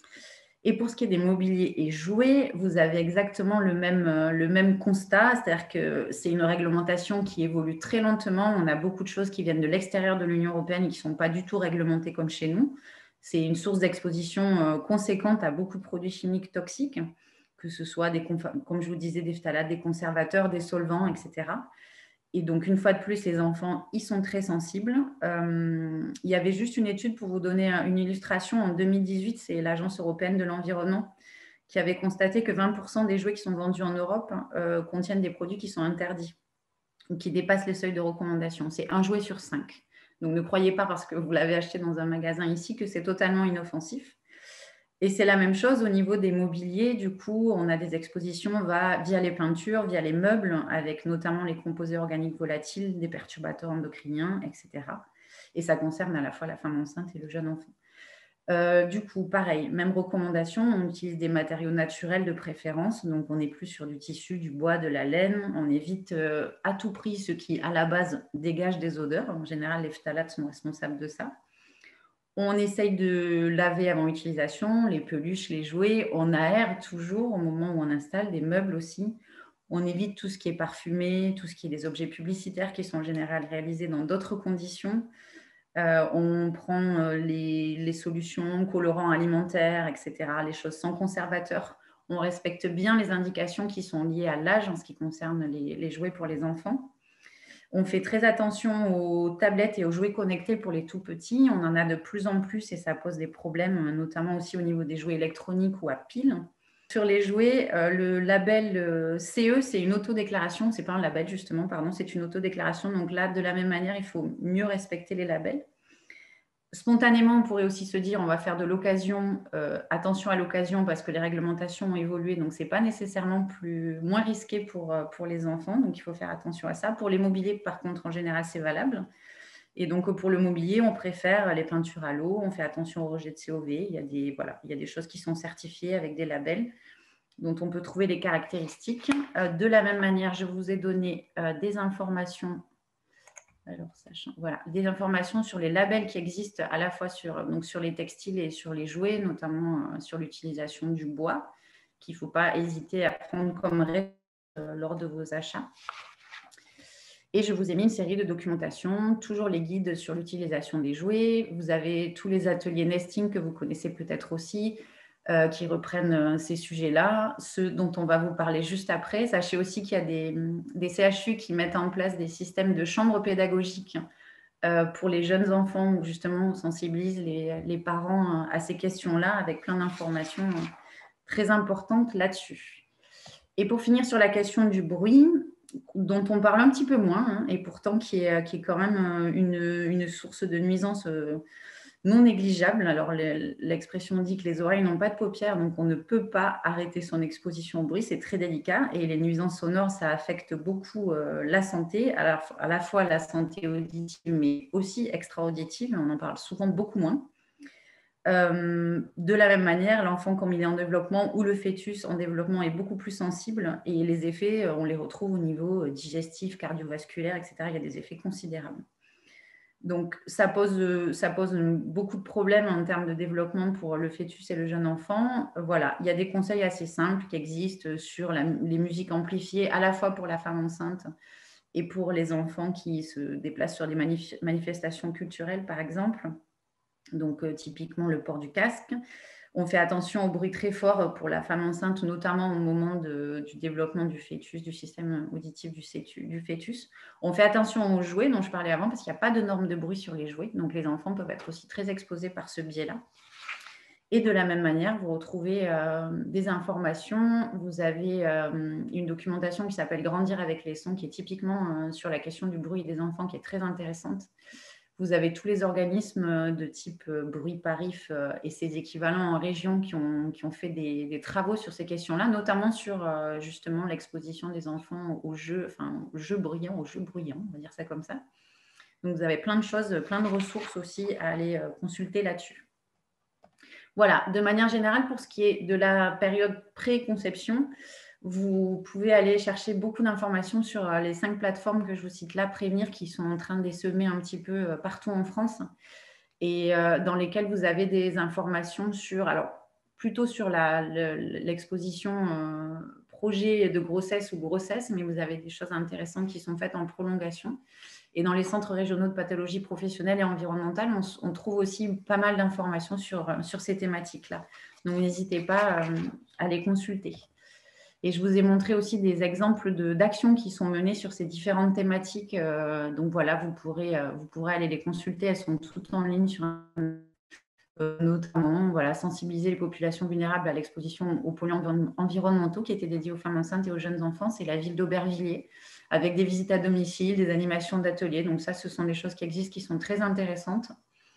Et pour ce qui est des mobiliers et jouets, vous avez exactement le même, le même constat, c'est-à-dire que c'est une réglementation qui évolue très lentement. On a beaucoup de choses qui viennent de l'extérieur de l'Union européenne et qui ne sont pas du tout réglementées comme chez nous. C'est une source d'exposition conséquente à beaucoup de produits chimiques toxiques, que ce soit, des, comme je vous disais, des phtalates, des conservateurs, des solvants, et cetera. Et donc, une fois de plus, les enfants, ils sont très sensibles. Euh, il y avait juste une étude pour vous donner une illustration. En deux mille dix-huit, c'est l'Agence européenne de l'environnement qui avait constaté que vingt pour cent des jouets qui sont vendus en Europe euh, contiennent des produits qui sont interdits ou qui dépassent les seuils de recommandation. C'est un jouet sur cinq. Donc, ne croyez pas parce que vous l'avez acheté dans un magasin ici que c'est totalement inoffensif. Et c'est la même chose au niveau des mobiliers. Du coup, on a des expositions va, via les peintures, via les meubles, avec notamment les composés organiques volatiles, des perturbateurs endocriniens, et cetera. Et ça concerne à la fois la femme enceinte et le jeune enfant. Euh, du coup, pareil, même recommandation, on utilise des matériaux naturels de préférence. Donc, on n'est plus sur du tissu, du bois, de la laine. On évite euh, à tout prix ce qui, à la base, dégage des odeurs. En général, les phtalates sont responsables de ça. On essaye de laver avant utilisation, les peluches, les jouets. On aère toujours au moment où on installe des meubles aussi. On évite tout ce qui est parfumé, tout ce qui est des objets publicitaires qui sont en général réalisés dans d'autres conditions. Euh, on prend euh, les, les solutions colorants alimentaires, et cetera, les choses sans conservateur. On respecte bien les indications qui sont liées à l'âge en ce qui concerne les, les jouets pour les enfants. On fait très attention aux tablettes et aux jouets connectés pour les tout petits. On en a de plus en plus et ça pose des problèmes, notamment aussi au niveau des jouets électroniques ou à piles. Sur les jouets, euh, le label euh, C E, c'est une autodéclaration. Ce n'est pas un label, justement, pardon, c'est une autodéclaration. Donc là, de la même manière, il faut mieux respecter les labels. Spontanément, on pourrait aussi se dire on va faire de l'occasion, euh, attention à l'occasion parce que les réglementations ont évolué, donc ce n'est pas nécessairement plus, moins risqué pour, pour les enfants, donc il faut faire attention à ça. Pour les mobiliers, par contre, en général, c'est valable. Et donc, pour le mobilier, on préfère les peintures à l'eau, on fait attention au rejet de C O V. Il y a des, voilà, il y a des choses qui sont certifiées avec des labels dont on peut trouver les caractéristiques. Euh, de la même manière, je vous ai donné euh, des informations Alors, sachant, voilà, des informations sur les labels qui existent à la fois sur, donc sur les textiles et sur les jouets, notamment euh, sur l'utilisation du bois, qu'il ne faut pas hésiter à prendre comme règle euh, lors de vos achats. Et je vous ai mis une série de documentations, toujours les guides sur l'utilisation des jouets. Vous avez tous les ateliers nesting que vous connaissez peut-être aussi, Euh, qui reprennent euh, ces sujets-là, ceux dont on va vous parler juste après. Sachez aussi qu'il y a des, des C H U qui mettent en place des systèmes de chambres pédagogiques euh, pour les jeunes enfants où justement on sensibilise les, les parents à ces questions-là avec plein d'informations très importantes là-dessus. Et pour finir sur la question du bruit, dont on parle un petit peu moins, hein, et pourtant qui est, qui est quand même une, une source de nuisance euh, non négligeable. Alors, l'expression dit que les oreilles n'ont pas de paupières, donc on ne peut pas arrêter son exposition au bruit. C'est très délicat. Et les nuisances sonores, ça affecte beaucoup euh, la santé, à la, à la fois la santé auditive, mais aussi extra-auditive. On en parle souvent beaucoup moins. Euh, de la même manière, l'enfant, comme il est en développement, ou le fœtus en développement est beaucoup plus sensible. Et les effets, on les retrouve au niveau digestif, cardiovasculaire, et cetera. Il y a des effets considérables. Donc, ça pose, ça pose beaucoup de problèmes en termes de développement pour le fœtus et le jeune enfant. Voilà, il y a des conseils assez simples qui existent sur la, les musiques amplifiées, à la fois pour la femme enceinte et pour les enfants qui se déplacent sur des manif manifestations culturelles, par exemple. Donc, euh, typiquement, le port du casque. On fait attention au bruit très fort pour la femme enceinte, notamment au moment de, du développement du fœtus, du système auditif du, cétu, du fœtus. On fait attention aux jouets dont je parlais avant parce qu'il n'y a pas de norme de bruit sur les jouets. Donc, les enfants peuvent être aussi très exposés par ce biais-là. Et de la même manière, vous retrouvez euh, des informations. Vous avez euh, une documentation qui s'appelle « Grandir avec les sons » qui est typiquement euh, sur la question du bruit des enfants qui est très intéressante. Vous avez tous les organismes de type Bruit Parif et ses équivalents en région qui ont, qui ont fait des, des travaux sur ces questions-là, notamment sur justement l'exposition des enfants aux jeux, enfin, aux jeux bruyants, aux jeux bruyants, on va dire ça comme ça. Donc, vous avez plein de choses, plein de ressources aussi à aller consulter là-dessus. Voilà, de manière générale, pour ce qui est de la période pré-conception, vous pouvez aller chercher beaucoup d'informations sur les cinq plateformes que je vous cite là, Prévenir, qui sont en train d'essaimer un petit peu partout en France et dans lesquelles vous avez des informations sur, alors plutôt sur l'exposition euh, projet de grossesse ou grossesse, mais vous avez des choses intéressantes qui sont faites en prolongation. Et dans les centres régionaux de pathologie professionnelle et environnementale, on, on trouve aussi pas mal d'informations sur, sur ces thématiques-là. Donc, n'hésitez pas euh, à les consulter. Et je vous ai montré aussi des exemples d'actions qui sont menées sur ces différentes thématiques. Euh, donc voilà, vous pourrez, euh, vous pourrez aller les consulter. Elles sont toutes en ligne sur euh, notamment voilà, sensibiliser les populations vulnérables à l'exposition aux polluants environnementaux qui étaient dédiés aux femmes enceintes et aux jeunes enfants. C'est la ville d'Aubervilliers, avec des visites à domicile, des animations d'ateliers. Donc ça, ce sont des choses qui existent, qui sont très intéressantes.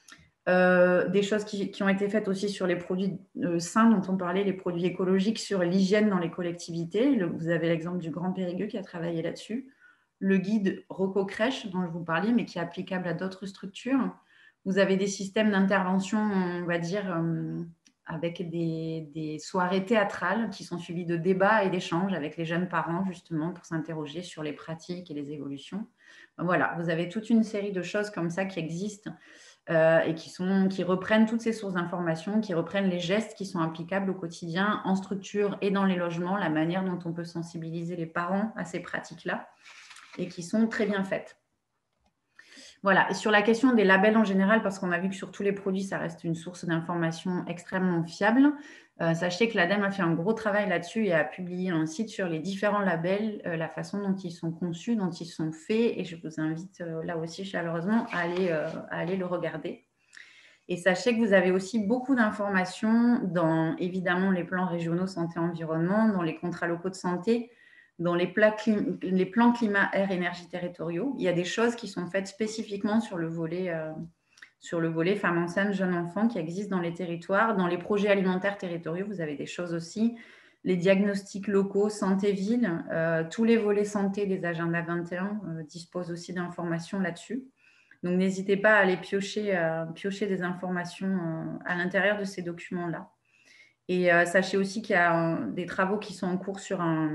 Euh, des choses qui, qui ont été faites aussi sur les produits euh, sains dont on parlait, les produits écologiques, sur l'hygiène dans les collectivités. Le, vous avez l'exemple du Grand Périgueux qui a travaillé là-dessus. Le guide Roco Crèche dont je vous parlais, mais qui est applicable à d'autres structures. Vous avez des systèmes d'intervention, on va dire, euh, avec des, des soirées théâtrales qui sont suivies de débats et d'échanges avec les jeunes parents, justement, pour s'interroger sur les pratiques et les évolutions. Voilà, vous avez toute une série de choses comme ça qui existent. Euh, et qui, sont, qui reprennent toutes ces sources d'informations, qui reprennent les gestes qui sont applicables au quotidien en structure et dans les logements, la manière dont on peut sensibiliser les parents à ces pratiques-là et qui sont très bien faites. Voilà, et sur la question des labels en général, parce qu'on a vu que sur tous les produits, ça reste une source d'information extrêmement fiable, euh, sachez que l'ADEME a fait un gros travail là-dessus et a publié un site sur les différents labels, euh, la façon dont ils sont conçus, dont ils sont faits, et je vous invite euh, là aussi chaleureusement à aller, euh, à aller le regarder. Et sachez que vous avez aussi beaucoup d'informations dans, évidemment, les plans régionaux santé-environnement, dans les contrats locaux de santé, dans les, clim les plans climat, air, énergie territoriaux. Il y a des choses qui sont faites spécifiquement sur le volet, euh, sur le volet femmes enceintes, jeunes enfants qui existent dans les territoires. Dans les projets alimentaires territoriaux, vous avez des choses aussi. Les diagnostics locaux, santé-ville, euh, tous les volets santé des agendas vingt et un euh, disposent aussi d'informations là-dessus. Donc, n'hésitez pas à aller piocher, euh, piocher des informations euh, à l'intérieur de ces documents-là. Et euh, sachez aussi qu'il y a euh, des travaux qui sont en cours sur un...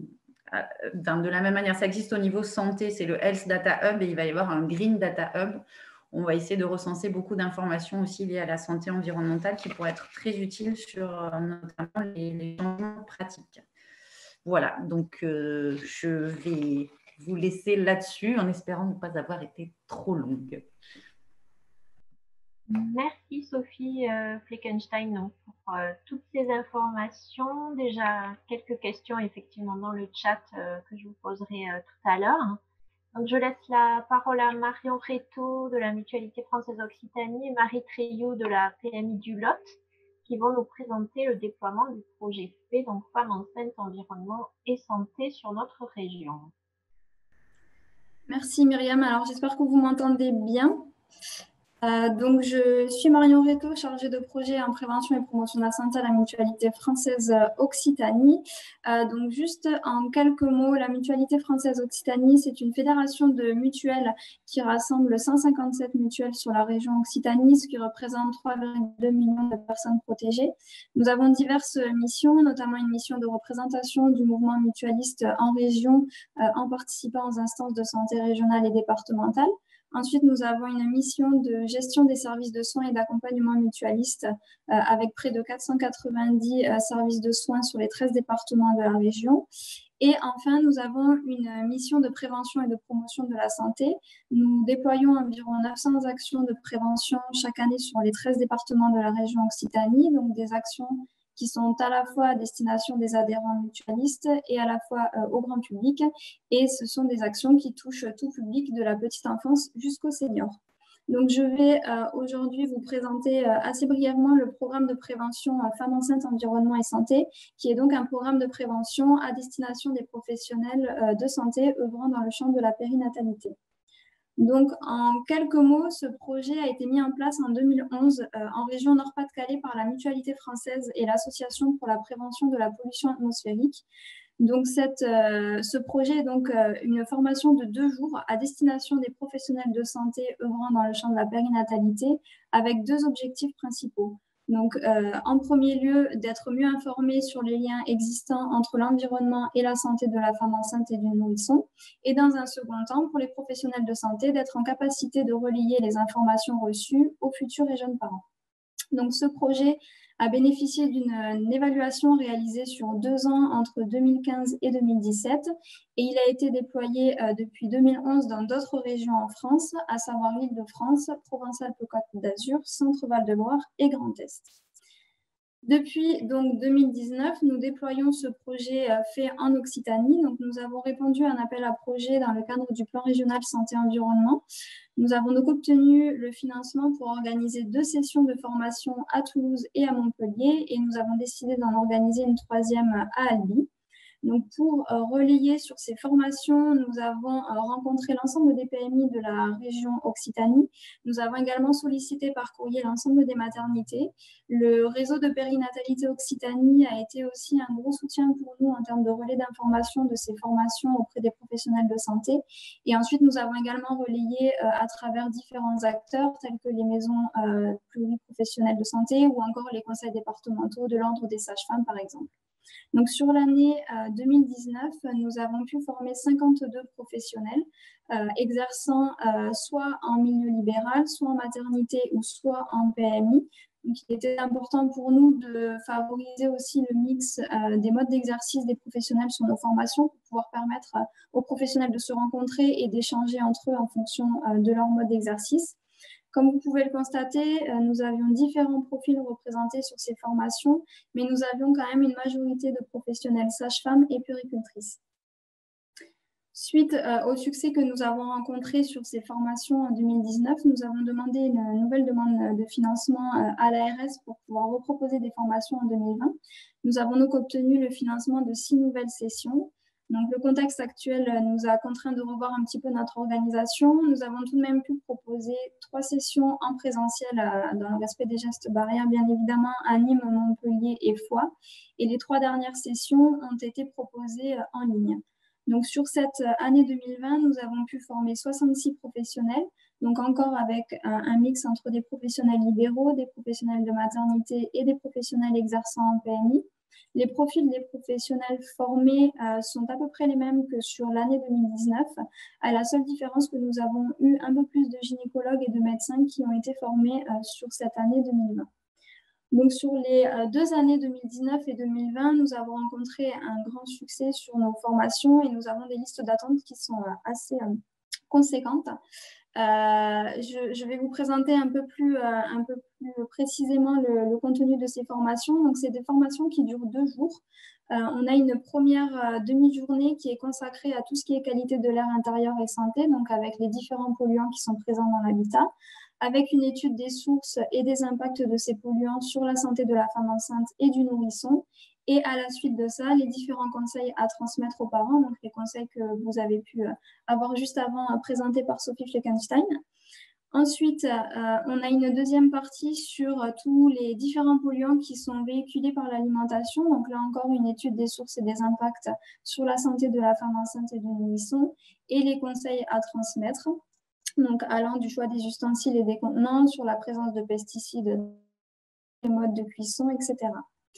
de la même manière, ça existe au niveau santé, c'est le Health Data Hub et il va y avoir un Green Data Hub. On va essayer de recenser beaucoup d'informations aussi liées à la santé environnementale qui pourraient être très utiles sur euh, notamment les, les changements pratiques. Voilà, donc euh, je vais vous laisser là-dessus en espérant ne pas avoir été trop longue. Merci Sophie euh, Fleckenstein donc, pour euh, toutes ces informations. Déjà, quelques questions effectivement dans le chat euh, que je vous poserai euh, tout à l'heure. Donc, je laisse la parole à Marion Rétaux de la Mutualité Française Occitanie et Marie Treilloux de la P M I du Lot qui vont nous présenter le déploiement du projet F E, donc Femmes enceintes, environnement et santé sur notre région. Merci Myriam. Alors, j'espère que vous m'entendez bien. Euh, donc, je suis Marion Rétaux, chargée de projet en prévention et promotion de la santé à la Mutualité Française Occitanie. Euh, donc, juste en quelques mots, la Mutualité Française Occitanie, c'est une fédération de mutuelles qui rassemble cent cinquante-sept mutuelles sur la région Occitanie, ce qui représente trois virgule deux millions de personnes protégées. Nous avons diverses missions, notamment une mission de représentation du mouvement mutualiste en région euh, en participant aux instances de santé régionales et départementales. Ensuite, nous avons une mission de gestion des services de soins et d'accompagnement mutualiste euh, avec près de quatre cent quatre-vingt-dix euh, services de soins sur les treize départements de la région. Et enfin, nous avons une mission de prévention et de promotion de la santé. Nous déployons environ neuf cents actions de prévention chaque année sur les treize départements de la région Occitanie, donc des actions qui sont à la fois à destination des adhérents mutualistes et à la fois euh, au grand public. Et ce sont des actions qui touchent tout public, de la petite enfance jusqu'aux seniors. Donc, je vais euh, aujourd'hui vous présenter euh, assez brièvement le programme de prévention euh, Femmes enceintes, environnement et santé, qui est donc un programme de prévention à destination des professionnels euh, de santé œuvrant dans le champ de la périnatalité. Donc, en quelques mots, ce projet a été mis en place en deux mille onze euh, en région Nord-Pas-de-Calais par la Mutualité française et l'Association pour la prévention de la pollution atmosphérique. Donc, cette, euh, ce projet est donc euh, une formation de deux jours à destination des professionnels de santé œuvrant dans le champ de la périnatalité avec deux objectifs principaux. Donc, euh, en premier lieu, d'être mieux informés sur les liens existants entre l'environnement et la santé de la femme enceinte et du nourrisson. Et dans un second temps, pour les professionnels de santé, d'être en capacité de relayer les informations reçues aux futurs et jeunes parents. Donc, ce projet a bénéficié d'une évaluation réalisée sur deux ans entre deux mille quinze et deux mille dix-sept et il a été déployé euh, depuis deux mille onze dans d'autres régions en France, à savoir l'Île-de-France, Provence-Alpes-Côte d'Azur, Centre-Val de Loire et Grand Est. Depuis donc deux mille dix-neuf, nous déployons ce projet euh, fait en Occitanie. Donc, nous avons répondu à un appel à projet dans le cadre du plan régional santé-environnement. Nous avons donc obtenu le financement pour organiser deux sessions de formation à Toulouse et à Montpellier et nous avons décidé d'en organiser une troisième à Albi. Donc, pour euh, relayer sur ces formations, nous avons euh, rencontré l'ensemble des P M I de la région Occitanie. Nous avons également sollicité par courrier l'ensemble des maternités. Le réseau de périnatalité Occitanie a été aussi un gros soutien pour nous en termes de relais d'information de ces formations auprès des professionnels de santé. Et ensuite, nous avons également relayé euh, à travers différents acteurs tels que les maisons euh, pluriprofessionnelles de santé ou encore les conseils départementaux de l'ordre des sages-femmes, par exemple. Donc, sur l'année euh, deux mille dix-neuf, nous avons pu former cinquante-deux professionnels euh, exerçant euh, soit en milieu libéral, soit en maternité ou soit en P M I. Donc, il était important pour nous de favoriser aussi le mix euh, des modes d'exercice des professionnels sur nos formations pour pouvoir permettre euh, aux professionnels de se rencontrer et d'échanger entre eux en fonction euh, de leur mode d'exercice. Comme vous pouvez le constater, euh, nous avions différents profils représentés sur ces formations, mais nous avions quand même une majorité de professionnels sages-femmes et puéricultrices. Suite euh, au succès que nous avons rencontré sur ces formations en deux mille dix-neuf, nous avons demandé une nouvelle demande de financement euh, à l'A R S pour pouvoir reproposer des formations en deux mille vingt. Nous avons donc obtenu le financement de six nouvelles sessions. Donc, le contexte actuel nous a contraint de revoir un petit peu notre organisation. Nous avons tout de même pu proposer trois sessions en présentiel euh, dans le respect des gestes barrières, bien évidemment, à Nîmes, Montpellier et Foix. Et les trois dernières sessions ont été proposées euh, en ligne. Donc, sur cette année deux mille vingt, nous avons pu former soixante-six professionnels, donc encore avec un, un mix entre des professionnels libéraux, des professionnels de maternité et des professionnels exerçant en P M I. Les profils des professionnels formés euh, sont à peu près les mêmes que sur l'année deux mille dix-neuf, à la seule différence que nous avons eu un peu plus de gynécologues et de médecins qui ont été formés euh, sur cette année deux mille vingt. Donc, sur les euh, deux années deux mille dix-neuf et deux mille vingt, nous avons rencontré un grand succès sur nos formations et nous avons des listes d'attente qui sont euh, assez euh, conséquentes. Euh, je, je vais vous présenter un peu plus, euh, un peu plus précisément le, le contenu de ces formations. Donc, c'est des formations qui durent deux jours. Euh, on a une première euh, demi-journée qui est consacrée à tout ce qui est qualité de l'air intérieur et santé, donc avec les différents polluants qui sont présents dans l'habitat, avec une étude des sources et des impacts de ces polluants sur la santé de la femme enceinte et du nourrisson. Et à la suite de ça, les différents conseils à transmettre aux parents, donc les conseils que vous avez pu avoir juste avant présentés par Sophie Fleckenstein. Ensuite, euh, on a une deuxième partie sur euh, tous les différents polluants qui sont véhiculés par l'alimentation. Donc là encore, une étude des sources et des impacts sur la santé de la femme enceinte et du nourrisson et les conseils à transmettre. Donc allant du choix des ustensiles et des contenants, sur la présence de pesticides, les modes de cuisson, et cetera.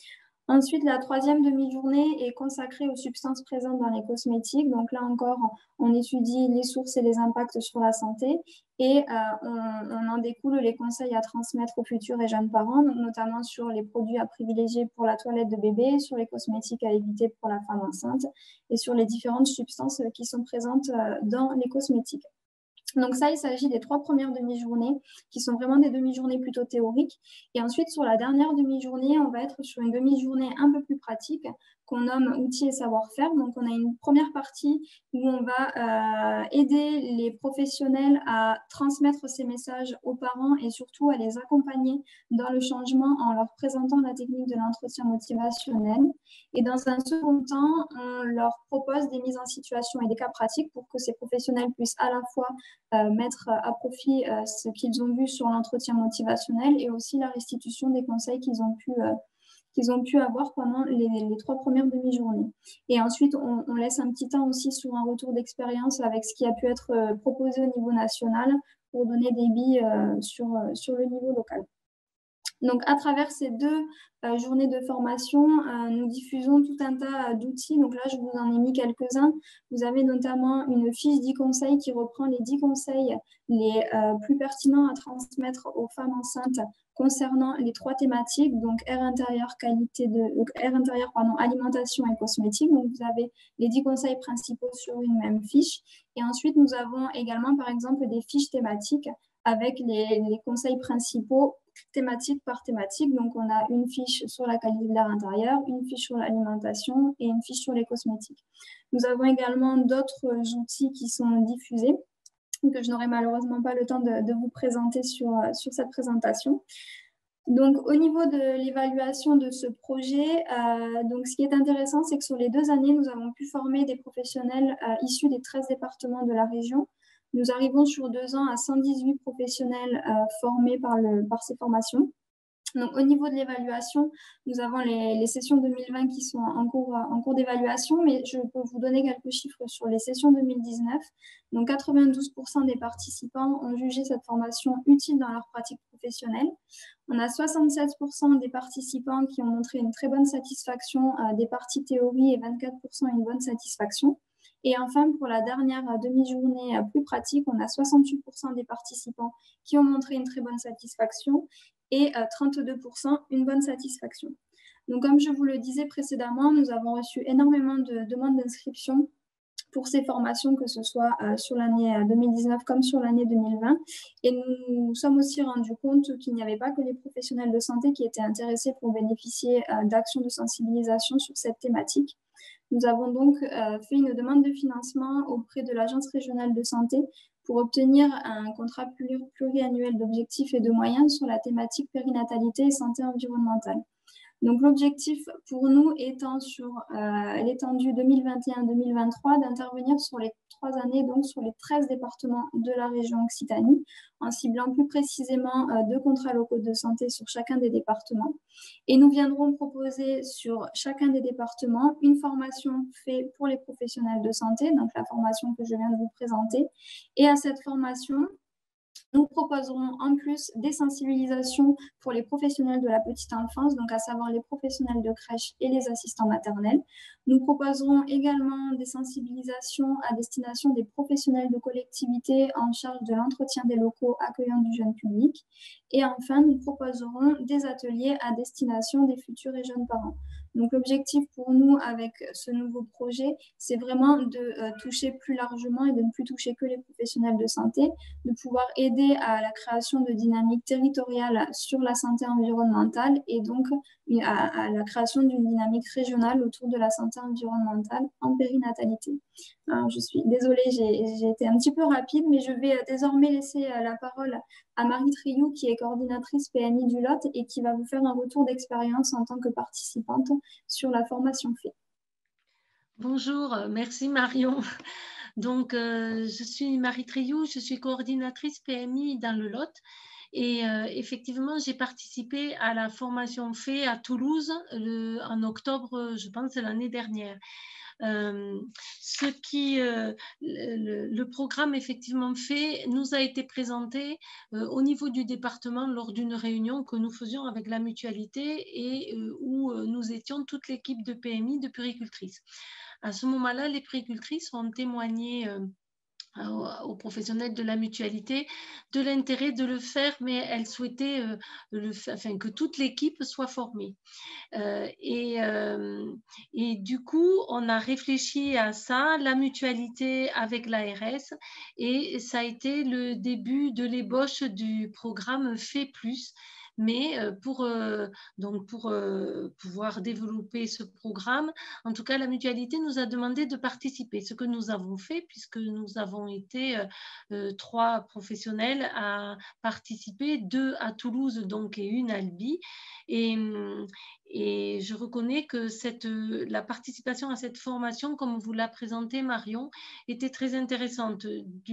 Ensuite, la troisième demi-journée est consacrée aux substances présentes dans les cosmétiques. Donc là encore, on étudie les sources et les impacts sur la santé et euh, on, on en découle les conseils à transmettre aux futurs et jeunes parents, donc notamment sur les produits à privilégier pour la toilette de bébé, sur les cosmétiques à éviter pour la femme enceinte et sur les différentes substances qui sont présentes dans les cosmétiques. Donc ça, il s'agit des trois premières demi-journées qui sont vraiment des demi-journées plutôt théoriques. Et ensuite, sur la dernière demi-journée, on va être sur une demi-journée un peu plus pratique qu'on nomme outils et savoir-faire. Donc, on a une première partie où on va euh, aider les professionnels à transmettre ces messages aux parents et surtout à les accompagner dans le changement en leur présentant la technique de l'entretien motivationnel. Et dans un second temps, on leur propose des mises en situation et des cas pratiques pour que ces professionnels puissent à la fois euh, mettre à profit euh, ce qu'ils ont vu sur l'entretien motivationnel et aussi la restitution des conseils qu'ils ont pu euh, qu'ils ont pu avoir pendant les, les trois premières demi-journées. Et ensuite, on, on laisse un petit temps aussi sur un retour d'expérience avec ce qui a pu être euh, proposé au niveau national pour donner des billes euh, sur, euh, sur le niveau local. Donc, à travers ces deux euh, journées de formation, euh, nous diffusons tout un tas d'outils. Donc là, je vous en ai mis quelques-uns. Vous avez notamment une fiche dix conseils qui reprend les dix conseils les euh, plus pertinents à transmettre aux femmes enceintes concernant les trois thématiques, donc air intérieur, qualité de, euh, air intérieur, pardon, alimentation et cosmétique. Donc, vous avez les dix conseils principaux sur une même fiche. Et ensuite, nous avons également, par exemple, des fiches thématiques avec les, les conseils principaux thématique par thématique. Donc, on a une fiche sur la qualité de l'air intérieur, une fiche sur l'alimentation et une fiche sur les cosmétiques. Nous avons également d'autres outils qui sont diffusés, que je n'aurai malheureusement pas le temps de, de vous présenter sur, sur cette présentation. Donc, au niveau de l'évaluation de ce projet, euh, donc, ce qui est intéressant, c'est que sur les deux années, nous avons pu former des professionnels euh, issus des treize départements de la région. Nous arrivons sur deux ans à cent dix-huit professionnels euh, formés par, le, par ces formations. Donc, au niveau de l'évaluation, nous avons les, les sessions deux mille vingt qui sont en cours, en cours d'évaluation, mais je peux vous donner quelques chiffres sur les sessions deux mille dix-neuf. Donc, quatre-vingt-douze pour cent des participants ont jugé cette formation utile dans leur pratique professionnelle. On a soixante-sept pour cent des participants qui ont montré une très bonne satisfaction euh, des parties théorie et vingt-quatre pour cent une bonne satisfaction. Et enfin, pour la dernière demi-journée plus pratique, on a soixante-huit pour cent des participants qui ont montré une très bonne satisfaction et trente-deux pour cent une bonne satisfaction. Donc, comme je vous le disais précédemment, nous avons reçu énormément de demandes d'inscription pour ces formations, que ce soit euh, sur l'année deux mille dix-neuf comme sur l'année deux mille vingt. Et nous nous sommes aussi rendus compte qu'il n'y avait pas que les professionnels de santé qui étaient intéressés pour bénéficier euh, d'actions de sensibilisation sur cette thématique. Nous avons donc euh, fait une demande de financement auprès de l'Agence régionale de santé pour obtenir un contrat pluriannuel d'objectifs et de moyens sur la thématique périnatalité et santé environnementale. Donc, l'objectif pour nous étant sur euh, l'étendue deux mille vingt et un deux mille vingt-trois d'intervenir sur les trois années, donc sur les treize départements de la région Occitanie, en ciblant plus précisément euh, deux contrats locaux de santé sur chacun des départements. Et nous viendrons proposer sur chacun des départements une formation faite pour les professionnels de santé, donc la formation que je viens de vous présenter. Et à cette formation, nous proposerons en plus des sensibilisations pour les professionnels de la petite enfance, donc à savoir les professionnels de crèche et les assistants maternels. Nous proposerons également des sensibilisations à destination des professionnels de collectivité en charge de l'entretien des locaux accueillants du jeune public. Et enfin, nous proposerons des ateliers à destination des futurs et jeunes parents. Donc, l'objectif pour nous avec ce nouveau projet, c'est vraiment de euh, toucher plus largement et de ne plus toucher que les professionnels de santé, de pouvoir aider à la création de dynamiques territoriales sur la santé environnementale et donc à, à la création d'une dynamique régionale autour de la santé environnementale en périnatalité. Alors, je suis désolée, j'ai été un petit peu rapide, mais je vais désormais laisser la parole à Marie Triou, qui est coordinatrice P M I du Lot et qui va vous faire un retour d'expérience en tant que participante sur la formation F E. Bonjour, merci Marion. Donc, euh, je suis Marie Triou, je suis coordinatrice P M I dans le Lot. Et euh, effectivement, j'ai participé à la formation F E à Toulouse le, en octobre, je pense, de l'année dernière. Euh, ce qui, euh, le, le programme effectivement fait nous a été présenté euh, au niveau du département lors d'une réunion que nous faisions avec la mutualité et euh, où euh, nous étions toute l'équipe de P M I de puéricultrices. À ce moment-là, les puéricultrices ont témoigné euh, aux professionnels de la mutualité de l'intérêt de le faire, mais elles souhaitaient euh, le, enfin, que toute l'équipe soit formée. Euh, et, euh, et du coup, on a réfléchi à ça, la mutualité avec l'A R S, et ça a été le début de l'ébauche du programme Fait Plus. Mais pour, euh, donc pour euh, pouvoir développer ce programme, en tout cas, la mutualité nous a demandé de participer, ce que nous avons fait, puisque nous avons été euh, euh, trois professionnels à participer, deux à Toulouse donc, et une à Albi. Et, et je reconnais que cette, la participation à cette formation, comme vous l'a présenté Marion, était très intéressante.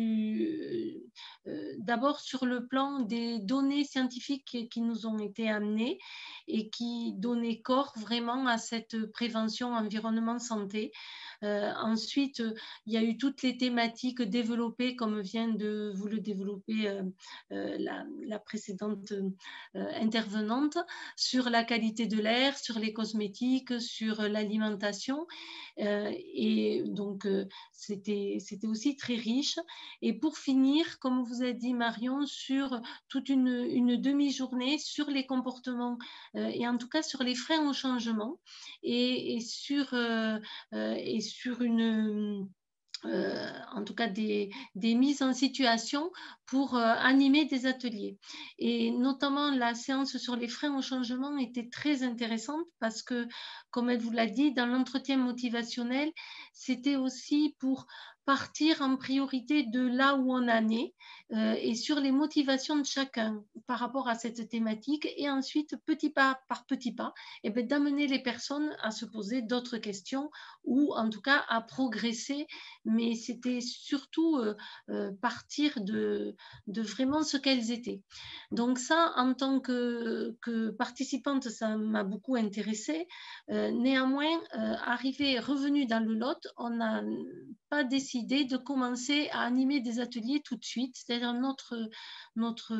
Du, euh, d'abord sur le plan des données scientifiques qui, qui nous ont été amenées et qui donnaient corps vraiment à cette prévention environnement santé. Euh, ensuite, il y a eu toutes les thématiques développées, comme vient de vous le développer euh, euh, la, la précédente euh, intervenante, sur la qualité de l'air, sur les cosmétiques, sur l'alimentation. Euh, et donc, euh, c'était, c'était aussi très riche. Et pour finir, comme vous a dit Marion, sur toute une, une demi-journée sur les comportements euh, et en tout cas sur les freins au changement et, et sur, euh, euh, et sur une... Euh, en tout cas des, des mises en situation pour euh, animer des ateliers. Et notamment la séance sur les freins au changement était très intéressante parce que, comme elle vous l'a dit, dans l'entretien motivationnel, c'était aussi pour partir en priorité de là où on en est euh, et sur les motivations de chacun par rapport à cette thématique et ensuite, petit pas par petit pas, eh bien, d'amener les personnes à se poser d'autres questions ou en tout cas à progresser, mais c'était surtout euh, euh, partir de, de vraiment ce qu'elles étaient. Donc ça, en tant que, que participante, ça m'a beaucoup intéressée. Euh, néanmoins, euh, arrivé, revenu dans le Lot, on n'a pas décidé de commencer à animer des ateliers tout de suite. C'est-à-dire notre, notre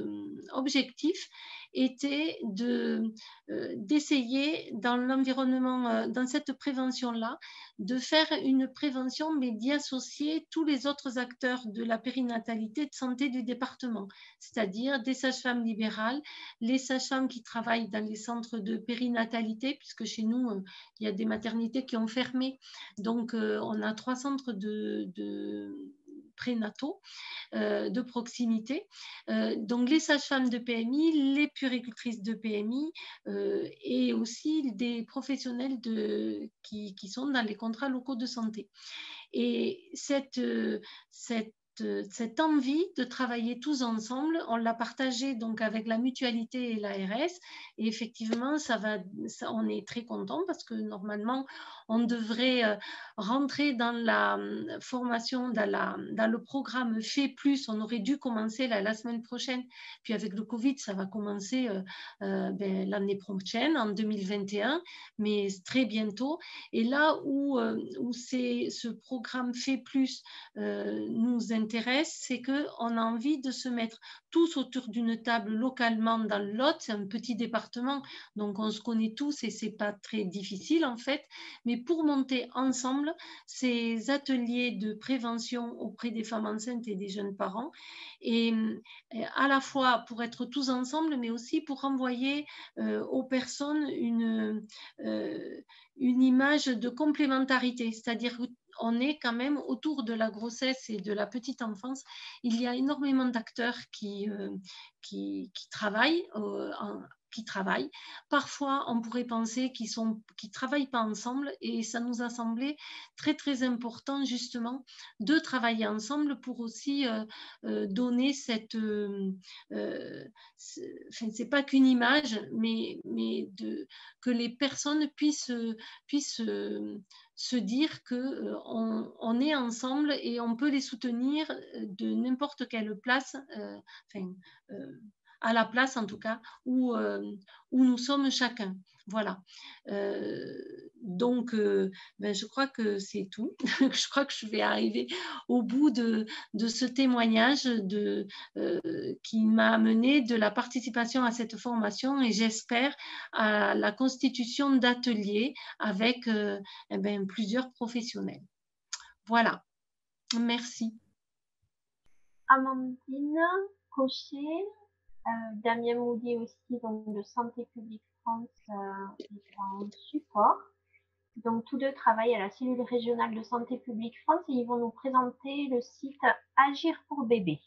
objectif était de, euh, d'essayer dans l'environnement, euh, dans cette prévention-là, de faire une prévention, mais d'y associer tous les autres acteurs de la périnatalité de santé du département, c'est-à-dire des sages-femmes libérales, les sages-femmes qui travaillent dans les centres de périnatalité, puisque chez nous, euh, il y a des maternités qui ont fermé. Donc, euh, on a trois centres de, de prénataux euh, de proximité. Euh, donc, les sages-femmes de P M I, les puéricultrices de P M I euh, et aussi des professionnels de, qui, qui sont dans les contrats locaux de santé. Et cette, cette cette envie de travailler tous ensemble, on l'a partagé donc avec la mutualité et l'A R S et effectivement ça va, ça, on est très content parce que normalement on devrait rentrer dans la formation, dans, la, dans le programme Fait Plus, on aurait dû commencer là, la semaine prochaine, puis avec le Covid ça va commencer euh, euh, ben, l'année prochaine en deux mille vingt et un, mais très bientôt. Et là où, euh, où c'est, ce programme Fait Plus euh, nous intéresse, c'est qu'on a envie de se mettre tous autour d'une table localement dans le Lot. C'est un petit département, donc on se connaît tous et c'est pas très difficile en fait. Mais pour monter ensemble ces ateliers de prévention auprès des femmes enceintes et des jeunes parents, et, et à la fois pour être tous ensemble, mais aussi pour renvoyer euh, aux personnes une, euh, une image de complémentarité, c'est-à-dire on est quand même autour de la grossesse et de la petite enfance. Il y a énormément d'acteurs qui, euh, qui, qui travaillent euh, en, qui travaillent. Parfois, on pourrait penser qu'ils sont, qu'ils travaillent pas ensemble et ça nous a semblé très, très important justement de travailler ensemble pour aussi euh, euh, donner cette... Euh, euh, enfin, c'est pas qu'une image, mais, mais de, que les personnes puissent, puissent euh, se dire qu'on euh, on est ensemble et on peut les soutenir de n'importe quelle place, euh, enfin, euh, à la place en tout cas, où, euh, où nous sommes chacun. Voilà. Euh, donc, euh, ben, je crois que c'est tout. Je crois que je vais arriver au bout de, de ce témoignage de, euh, qui m'a amené de la participation à cette formation et j'espère à la constitution d'ateliers avec euh, eh ben, plusieurs professionnels. Voilà, merci. Amandine Cochet, euh, Damien Moulier aussi, donc de Santé publique France, euh, est en support. Donc, tous deux travaillent à la cellule régionale de Santé publique France et ils vont nous présenter le site Agir pour bébé.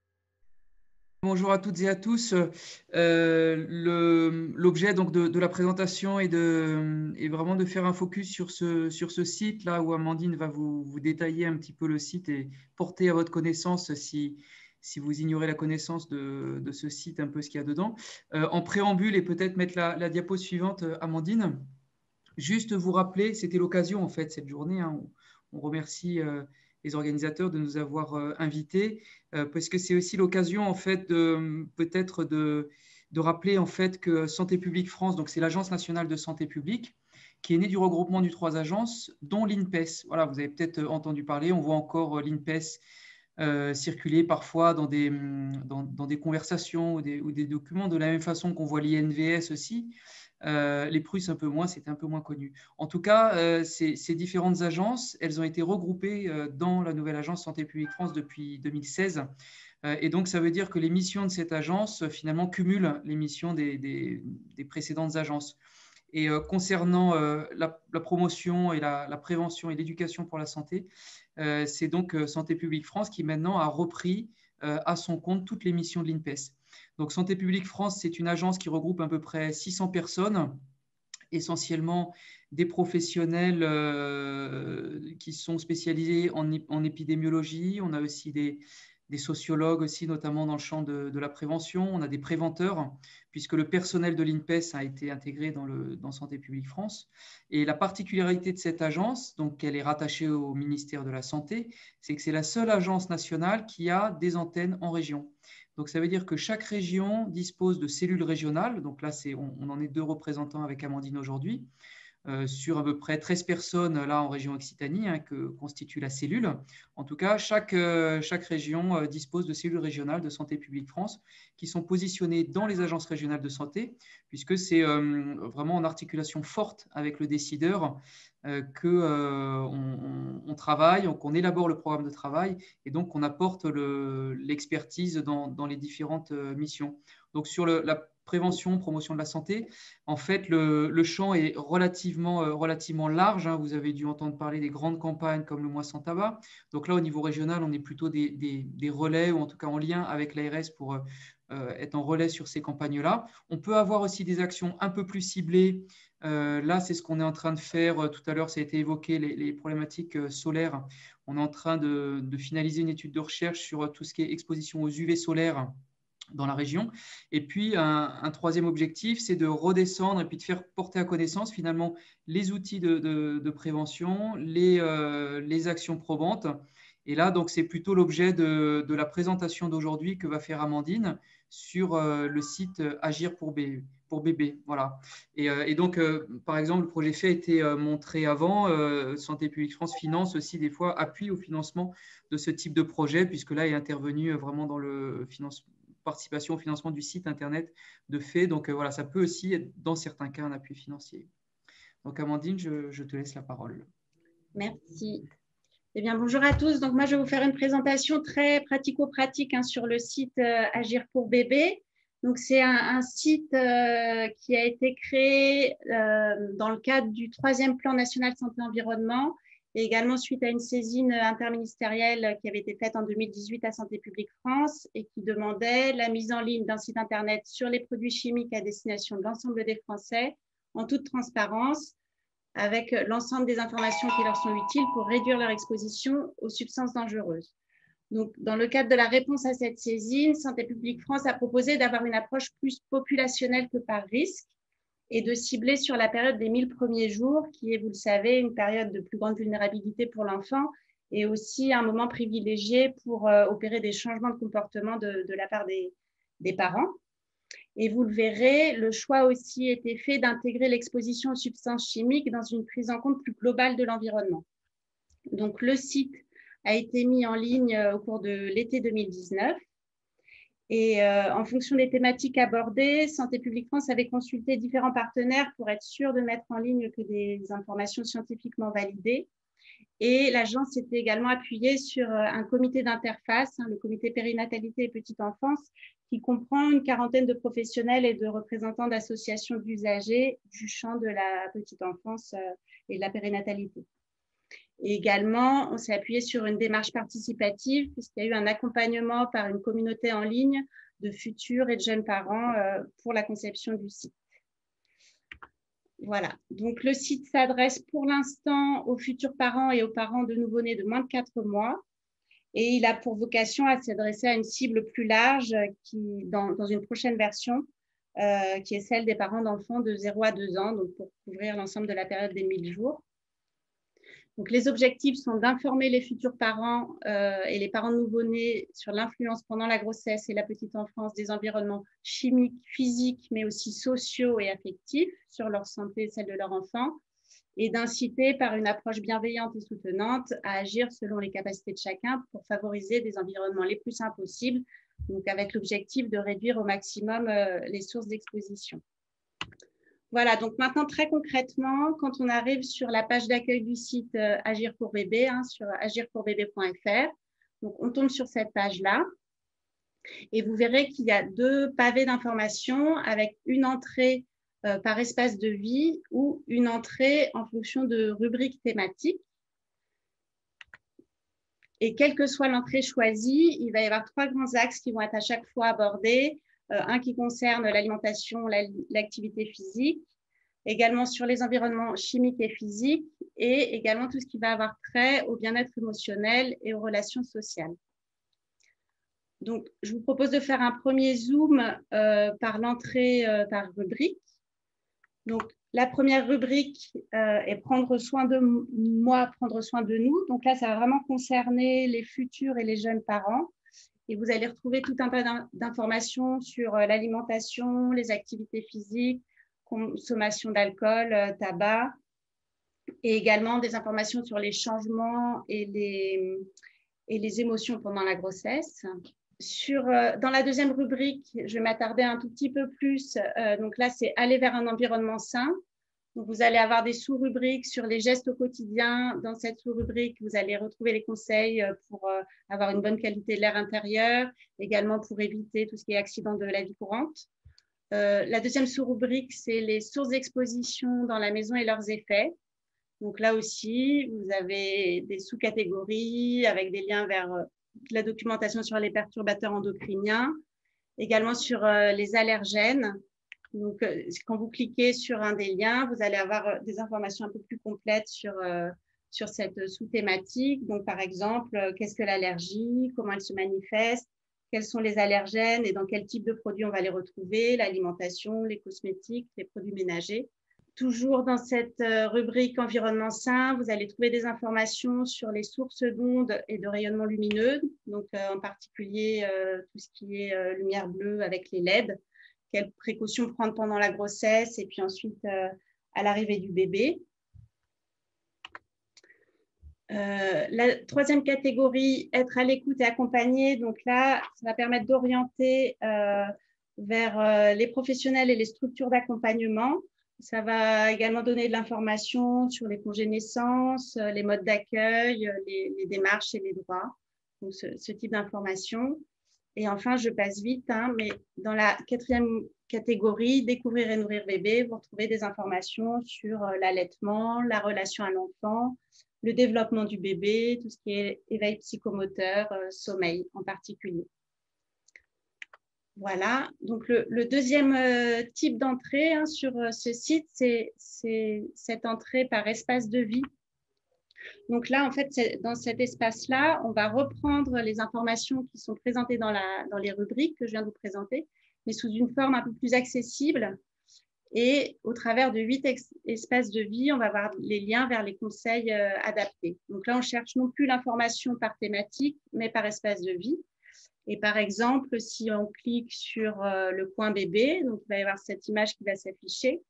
Bonjour à toutes et à tous. Euh, le, l'objet donc de, de la présentation est, de, est vraiment de faire un focus sur ce, sur ce site là où Amandine va vous, vous détailler un petit peu le site et porter à votre connaissance si, si vous ignorez la connaissance de, de ce site, un peu ce qu'il y a dedans. Euh, en préambule et peut-être mettre la, la diapo suivante, Amandine. Juste vous rappeler, c'était l'occasion en fait cette journée. Hein, on, on remercie euh, les organisateurs de nous avoir euh, invités euh, parce que c'est aussi l'occasion en fait de peut-être de, de rappeler en fait que Santé publique France, donc c'est l'Agence nationale de santé publique, qui est née du regroupement de trois agences, dont l'INPES. Voilà, vous avez peut-être entendu parler. On voit encore l'INPES euh, circuler parfois dans des dans, dans des conversations ou des, ou des documents de la même façon qu'on voit l'I N V S aussi. Euh, les Prus un peu moins, c'était un peu moins connu. En tout cas, euh, ces, ces différentes agences, elles ont été regroupées euh, dans la nouvelle agence Santé publique France depuis deux mille seize. Euh, et donc, ça veut dire que les missions de cette agence, euh, finalement, cumulent les missions des, des, des précédentes agences. Et euh, concernant euh, la, la promotion et la, la prévention et l'éducation pour la santé, euh, c'est donc euh, Santé publique France qui maintenant a repris euh, à son compte toutes les missions de l'INPES. Donc, Santé publique France, c'est une agence qui regroupe à peu près six cents personnes, essentiellement des professionnels euh, qui sont spécialisés en, en épidémiologie. On a aussi des, des sociologues aussi, notamment dans le champ de, de la prévention. On a des préventeurs, puisque le personnel de l'INPES a été intégré dans, le, dans Santé publique France. Et la particularité de cette agence, donc elle est rattachée au ministère de la Santé, c'est que c'est la seule agence nationale qui a des antennes en région. Donc, ça veut dire que chaque région dispose de cellules régionales. Donc là, c'est, on, on en est deux représentants avec Amandine aujourd'hui, euh, sur à peu près treize personnes là en région Occitanie, hein, que constitue la cellule. En tout cas, chaque, euh, chaque région euh, dispose de cellules régionales de Santé publique France qui sont positionnées dans les agences régionales de santé, puisque c'est euh, vraiment en articulation forte avec le décideur euh, qu'on euh, on, on travaille, qu'on élabore le programme de travail et donc qu'on apporte le, l'expertise dans, dans les différentes euh, missions. Donc sur le, la prévention, promotion de la santé, en fait, le, le champ est relativement, euh, relativement large. Hein. Vous avez dû entendre parler des grandes campagnes comme le Mois sans tabac. Donc là, au niveau régional, on est plutôt des, des, des relais ou en tout cas en lien avec l'A R S pour euh, être en relais sur ces campagnes-là. On peut avoir aussi des actions un peu plus ciblées. Euh, là, c'est ce qu'on est en train de faire. Tout à l'heure, ça a été évoqué, les, les problématiques solaires. On est en train de, de finaliser une étude de recherche sur tout ce qui est exposition aux U V solaires dans la région. Et puis, un, un troisième objectif, c'est de redescendre et puis de faire porter à connaissance finalement les outils de, de, de prévention, les, euh, les actions probantes. Et là, donc, c'est plutôt l'objet de, de la présentation d'aujourd'hui que va faire Amandine sur euh, le site Agir pour bébé. Pour bébé, voilà. Et, euh, et donc, euh, par exemple, le projet F E I a été euh, montré avant. Euh, Santé publique France finance aussi des fois, appuie au financement de ce type de projet, puisque là, il est intervenu vraiment dans le financement, participation au financement du site internet de F E I. Donc, euh, voilà, ça peut aussi être, dans certains cas, un appui financier. Donc, Amandine, je, je te laisse la parole. Merci. Eh bien, bonjour à tous. Donc, moi, je vais vous faire une présentation très pratico-pratique hein, sur le site euh, Agir pour bébé. Donc, c'est un, un site euh, qui a été créé euh, dans le cadre du troisième plan national santé-environnement et également suite à une saisine interministérielle qui avait été faite en deux mille dix-huit à Santé publique France et qui demandait la mise en ligne d'un site internet sur les produits chimiques à destination de l'ensemble des Français en toute transparence, avec l'ensemble des informations qui leur sont utiles pour réduire leur exposition aux substances dangereuses. Donc, dans le cadre de la réponse à cette saisine, Santé publique France a proposé d'avoir une approche plus populationnelle que par risque et de cibler sur la période des mille premiers jours, qui est, vous le savez, une période de plus grande vulnérabilité pour l'enfant et aussi un moment privilégié pour euh, opérer des changements de comportement de, de la part des, des parents. Et vous le verrez, le choix aussi a été fait d'intégrer l'exposition aux substances chimiques dans une prise en compte plus globale de l'environnement. Donc, le site a été mis en ligne au cours de l'été deux mille dix-neuf. Et euh, en fonction des thématiques abordées, Santé publique France avait consulté différents partenaires pour être sûr de mettre en ligne que des informations scientifiquement validées. Et l'agence s'était également appuyée sur un comité d'interface, hein, le comité périnatalité et petite enfance, qui comprend une quarantaine de professionnels et de représentants d'associations d'usagers du champ de la petite enfance et de la périnatalité. Et également, on s'est appuyé sur une démarche participative puisqu'il y a eu un accompagnement par une communauté en ligne de futurs et de jeunes parents pour la conception du site. Voilà, donc le site s'adresse pour l'instant aux futurs parents et aux parents de nouveau-nés de moins de quatre mois et il a pour vocation à s'adresser à une cible plus large qui, dans, dans une prochaine version euh, qui est celle des parents d'enfants de zéro à deux ans, donc pour couvrir l'ensemble de la période des mille jours. Donc, les objectifs sont d'informer les futurs parents euh, et les parents nouveau-nés sur l'influence pendant la grossesse et la petite enfance des environnements chimiques, physiques, mais aussi sociaux et affectifs sur leur santé et celle de leur enfant, et d'inciter par une approche bienveillante et soutenante à agir selon les capacités de chacun pour favoriser des environnements les plus sains possibles, donc avec l'objectif de réduire au maximum euh, les sources d'exposition. Voilà, donc maintenant, très concrètement, quand on arrive sur la page d'accueil du site euh, Agir pour bébé, hein, sur agir pour bébé point F R, donc on tombe sur cette page-là et vous verrez qu'il y a deux pavés d'informations avec une entrée euh, par espace de vie ou une entrée en fonction de rubriques thématiques. Et quelle que soit l'entrée choisie, il va y avoir trois grands axes qui vont être à chaque fois abordés. Euh, un qui concerne l'alimentation, l'activité physique, également sur les environnements chimiques et physiques, et également tout ce qui va avoir trait au bien-être émotionnel et aux relations sociales. Donc, je vous propose de faire un premier zoom euh, par l'entrée euh, par rubrique. Donc, la première rubrique euh, est prendre soin de moi, prendre soin de nous. Donc là, ça va vraiment concerner les futurs et les jeunes parents. Et vous allez retrouver tout un tas d'informations sur l'alimentation, les activités physiques, consommation d'alcool, tabac, et également des informations sur les changements et les, et les émotions pendant la grossesse. Sur, dans la deuxième rubrique, je vais m'attarder un tout petit peu plus. Euh, donc là, c'est aller vers un environnement sain. Donc, vous allez avoir des sous-rubriques sur les gestes au quotidien. Dans cette sous-rubrique, vous allez retrouver les conseils pour avoir une bonne qualité de l'air intérieur, également pour éviter tout ce qui est accident de la vie courante. Euh, la deuxième sous-rubrique, c'est les sources d'exposition dans la maison et leurs effets. Donc là aussi, vous avez des sous-catégories avec des liens vers la documentation sur les perturbateurs endocriniens, également sur les allergènes. Donc, quand vous cliquez sur un des liens, vous allez avoir des informations un peu plus complètes sur, euh, sur cette sous-thématique. Donc, par exemple, qu'est-ce que l'allergie, comment elle se manifeste, quels sont les allergènes et dans quel type de produits on va les retrouver, l'alimentation, les cosmétiques, les produits ménagers. Toujours dans cette rubrique environnement sain, vous allez trouver des informations sur les sources d'ondes et de rayonnement lumineux, donc euh, en particulier euh, tout ce qui est euh, lumière bleue avec les L E D. Quelles précautions prendre pendant la grossesse et puis ensuite euh, à l'arrivée du bébé. Euh, la troisième catégorie, être à l'écoute et accompagner. Donc là, ça va permettre d'orienter euh, vers euh, les professionnels et les structures d'accompagnement. Ça va également donner de l'information sur les congés naissance, les modes d'accueil, les, les démarches et les droits. Donc ce, ce type d'information. Et enfin, je passe vite, hein, mais dans la quatrième catégorie, découvrir et nourrir bébé, vous retrouvez des informations sur l'allaitement, la relation à l'enfant, le développement du bébé, tout ce qui est éveil psychomoteur, euh, sommeil en particulier. Voilà, donc le, le deuxième euh, type d'entrée hein, sur euh, ce site, c'est cette entrée par espace de vie. Donc là, en fait, dans cet espace-là, on va reprendre les informations qui sont présentées dans, la, dans les rubriques que je viens de vous présenter, mais sous une forme un peu plus accessible. Et au travers de huit espaces de vie, on va avoir les liens vers les conseils euh, adaptés. Donc là, on cherche non plus l'information par thématique, mais par espace de vie. Et par exemple, si on clique sur euh, le coin bébé, donc il va y avoir cette image qui va s'afficher.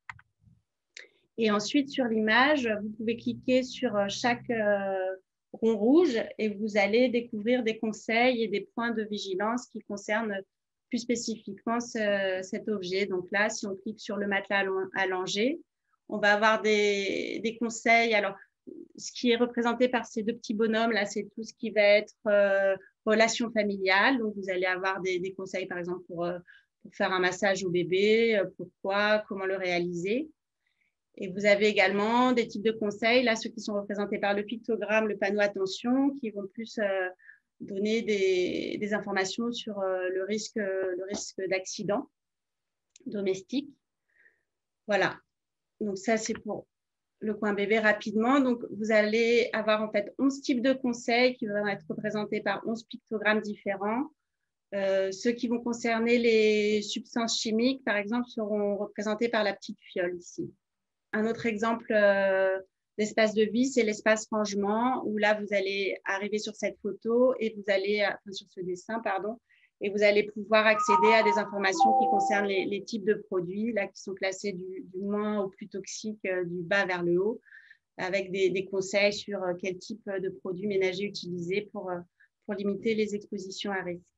Et ensuite, sur l'image, vous pouvez cliquer sur chaque euh, rond rouge et vous allez découvrir des conseils et des points de vigilance qui concernent plus spécifiquement ce, cet objet. Donc là, si on clique sur le matelas allongé, on va avoir des, des conseils. Alors, ce qui est représenté par ces deux petits bonhommes, là, c'est tout ce qui va être euh, relation familiale. Donc, vous allez avoir des, des conseils, par exemple, pour, euh, pour faire un massage au bébé, euh, pourquoi, comment le réaliser. Et vous avez également des types de conseils, là, ceux qui sont représentés par le pictogramme, le panneau attention, qui vont plus euh, donner des, des informations sur euh, le risque, le risque d'accident domestique. Voilà. Donc, ça, c'est pour le coin bébé rapidement. Donc, vous allez avoir en fait onze types de conseils qui vont être représentés par onze pictogrammes différents. Euh, ceux qui vont concerner les substances chimiques, par exemple, seront représentés par la petite fiole ici. Un autre exemple euh, d'espace de vie, c'est l'espace rangement, où là, vous allez arriver sur cette photo et vous allez, enfin, sur ce dessin, pardon, et vous allez pouvoir accéder à des informations qui concernent les, les types de produits, là, qui sont classés du, du moins au plus toxique, euh, du bas vers le haut, avec des, des conseils sur euh, quel type de produits ménagers utiliser pour, euh, pour limiter les expositions à risque.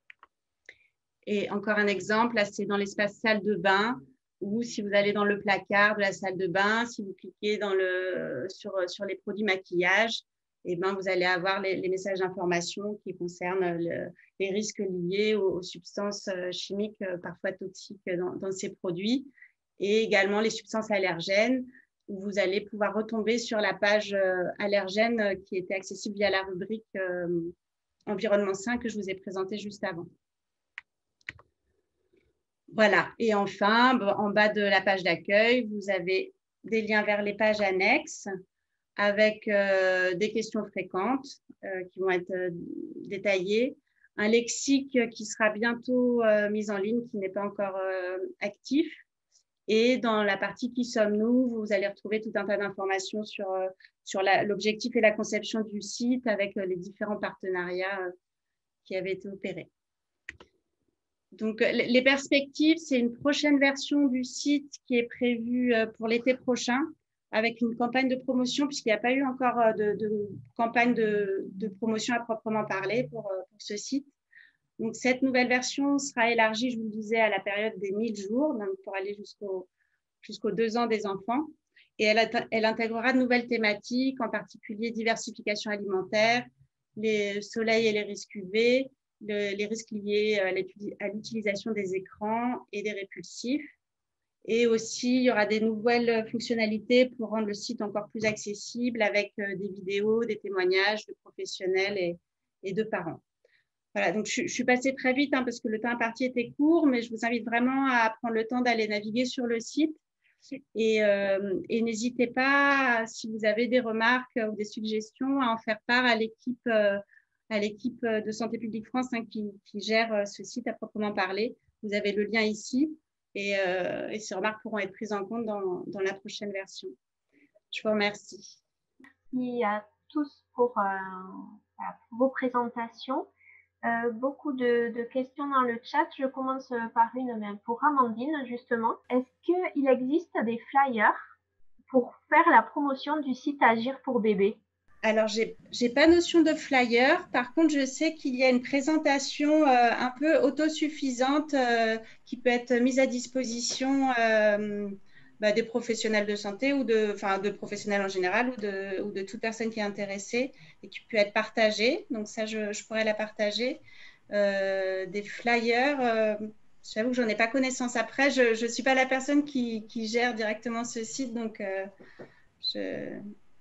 Et encore un exemple, là, c'est dans l'espace salle de bain, ou si vous allez dans le placard de la salle de bain, si vous cliquez dans le, sur, sur les produits maquillage, eh ben, vous allez avoir les, les messages d'information qui concernent le, les risques liés aux, aux substances chimiques parfois toxiques dans, dans ces produits, et également les substances allergènes, où vous allez pouvoir retomber sur la page allergène qui était accessible via la rubrique euh, environnement sain que je vous ai présentée juste avant. Voilà. Et enfin, en bas de la page d'accueil, vous avez des liens vers les pages annexes avec euh, des questions fréquentes euh, qui vont être euh, détaillées, un lexique qui sera bientôt euh, mis en ligne, qui n'est pas encore euh, actif. Et dans la partie « Qui sommes-nous », vous allez retrouver tout un tas d'informations sur, euh, sur l'objectif et la conception du site avec euh, les différents partenariats euh, qui avaient été opérés. Donc, les perspectives, c'est une prochaine version du site qui est prévue pour l'été prochain avec une campagne de promotion, puisqu'il n'y a pas eu encore de, de campagne de, de promotion à proprement parler pour, pour ce site. Donc, cette nouvelle version sera élargie, je vous le disais, à la période des mille jours, donc pour aller jusqu'au jusqu'aux deux ans des enfants. Et elle, elle intégrera de nouvelles thématiques, en particulier diversification alimentaire, les soleils et les risques U V, Le, les risques liés à l'utilisation des écrans et des répulsifs. Et aussi, il y aura des nouvelles fonctionnalités pour rendre le site encore plus accessible avec des vidéos, des témoignages de professionnels et, et de parents. Voilà, donc je, je suis passée très vite hein, parce que le temps imparti était court, mais je vous invite vraiment à prendre le temps d'aller naviguer sur le site. Et, euh, et n'hésitez pas, si vous avez des remarques ou des suggestions, à en faire part à l'équipe euh, à l'équipe de Santé publique France hein, qui, qui gère ce site à proprement parler. Vous avez le lien ici et, euh, et ces remarques pourront être prises en compte dans, dans la prochaine version. Je vous remercie. Merci à tous pour, euh, pour vos présentations. Euh, beaucoup de, de questions dans le chat. Je commence par une même pour Amandine, justement. Est-ce qu'il existe des flyers pour faire la promotion du site Agir pour bébé? Alors, je n'ai pas notion de flyer. Par contre, je sais qu'il y a une présentation euh, un peu autosuffisante euh, qui peut être mise à disposition euh, bah, des professionnels de santé ou de, enfin, de professionnels en général ou de, ou de toute personne qui est intéressée et qui peut être partagée. Donc, ça, je, je pourrais la partager. Euh, des flyers, euh, j'avoue que je n'en ai pas connaissance. Après, je ne suis pas la personne qui, qui gère directement ce site. Donc, euh, je...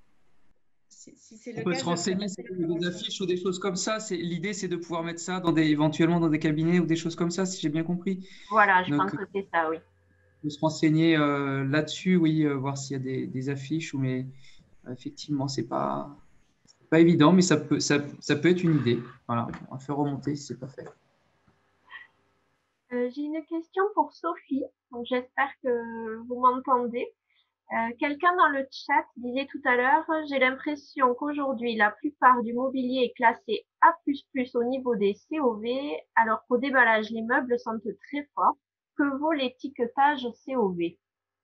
Si c'est le On peut cas, se renseigner sur des affiches ou des choses comme ça. L'idée, c'est de pouvoir mettre ça dans des, éventuellement dans des cabinets ou des choses comme ça, si j'ai bien compris. Voilà, je Donc, pense que c'est ça, oui. On peut se renseigner euh, là-dessus, oui, euh, voir s'il y a des, des affiches. Ou, mais euh, effectivement, ce n'est pas, pas évident, mais ça peut, ça, ça peut être une idée. Voilà, on va faire remonter si ce n'est pas fait. Euh, j'ai une question pour Sophie. J'espère que vous m'entendez. Euh, Quelqu'un dans le chat disait tout à l'heure, j'ai l'impression qu'aujourd'hui, la plupart du mobilier est classé A plus plus au niveau des C O V, alors qu'au déballage, les meubles sentent très fort. Que vaut l'étiquetage C O V?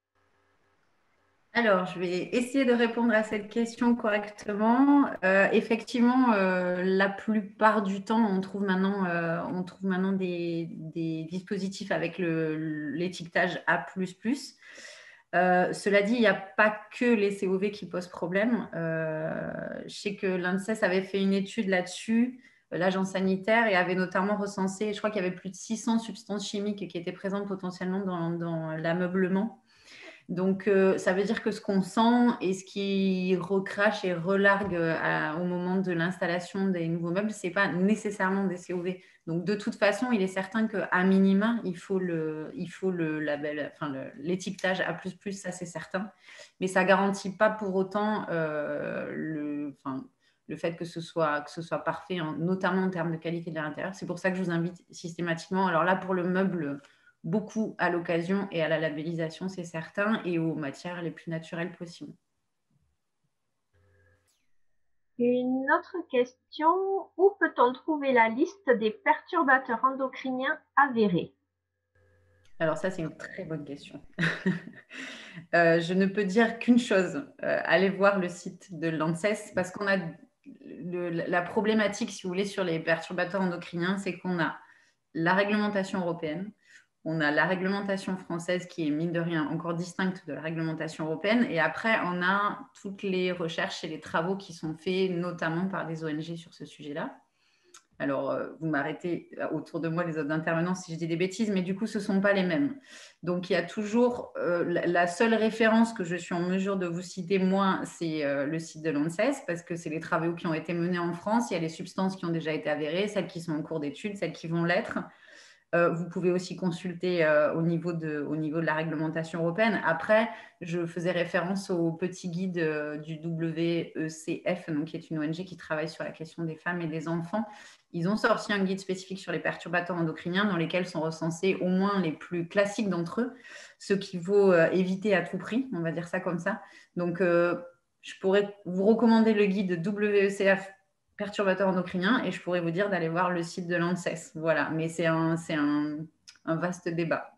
Alors, je vais essayer de répondre à cette question correctement. Euh, effectivement, euh, la plupart du temps, on trouve maintenant, euh, on trouve maintenant des, des dispositifs avec le- l'étiquetage A plus plus. Euh, cela dit, il n'y a pas que les C O V qui posent problème. Euh, je sais que l'ANSES avait fait une étude là-dessus, euh, l'agence sanitaire, et avait notamment recensé, je crois qu'il y avait plus de six cents substances chimiques qui étaient présentes potentiellement dans, dans l'ameublement. Donc, euh, ça veut dire que ce qu'on sent et ce qui recrache et relargue à, au moment de l'installation des nouveaux meubles, ce n'est pas nécessairement des C O V. Donc, de toute façon, il est certain qu'à minima, il faut le, il faut le label, enfin, le, l'étiquetage A plus plus, ça c'est certain. Mais ça ne garantit pas pour autant euh, le, enfin, le fait que ce soit, que ce soit parfait, hein, notamment en termes de qualité de l'intérieur. C'est pour ça que je vous invite systématiquement. Alors là, pour le meuble, beaucoup à l'occasion et à la labellisation, c'est certain, et aux matières les plus naturelles possibles. Une autre question, où peut-on trouver la liste des perturbateurs endocriniens avérés? Alors ça, c'est une très bonne question. euh, je ne peux dire qu'une chose, euh, allez voir le site de l'ANSES, parce qu'on a le, la problématique, si vous voulez, sur les perturbateurs endocriniens, c'est qu'on a la réglementation européenne, on a la réglementation française qui est, mine de rien, encore distincte de la réglementation européenne. Et après, on a toutes les recherches et les travaux qui sont faits, notamment par des O N G sur ce sujet-là. Alors, euh, vous m'arrêtez autour de moi, les autres intervenants, si je dis des bêtises, mais du coup, ce ne sont pas les mêmes. Donc, il y a toujours euh, la seule référence que je suis en mesure de vous citer, moi, c'est euh, le site de l'ANSES, parce que c'est les travaux qui ont été menés en France. Il y a les substances qui ont déjà été avérées, celles qui sont en cours d'étude, celles qui vont l'être. Euh, vous pouvez aussi consulter euh, au, niveau de, au niveau de la réglementation européenne. Après, je faisais référence au petit guide euh, du W E C F, donc, qui est une O N G qui travaille sur la question des femmes et des enfants. Ils ont sorti un guide spécifique sur les perturbateurs endocriniens dans lesquels sont recensés au moins les plus classiques d'entre eux, ceux qu'il faut euh, éviter à tout prix, on va dire ça comme ça. Donc, euh, je pourrais vous recommander le guide W E C F perturbateurs endocriniens, et je pourrais vous dire d'aller voir le site de l'ANSES. Voilà, mais c'est un, c'est un, un vaste débat.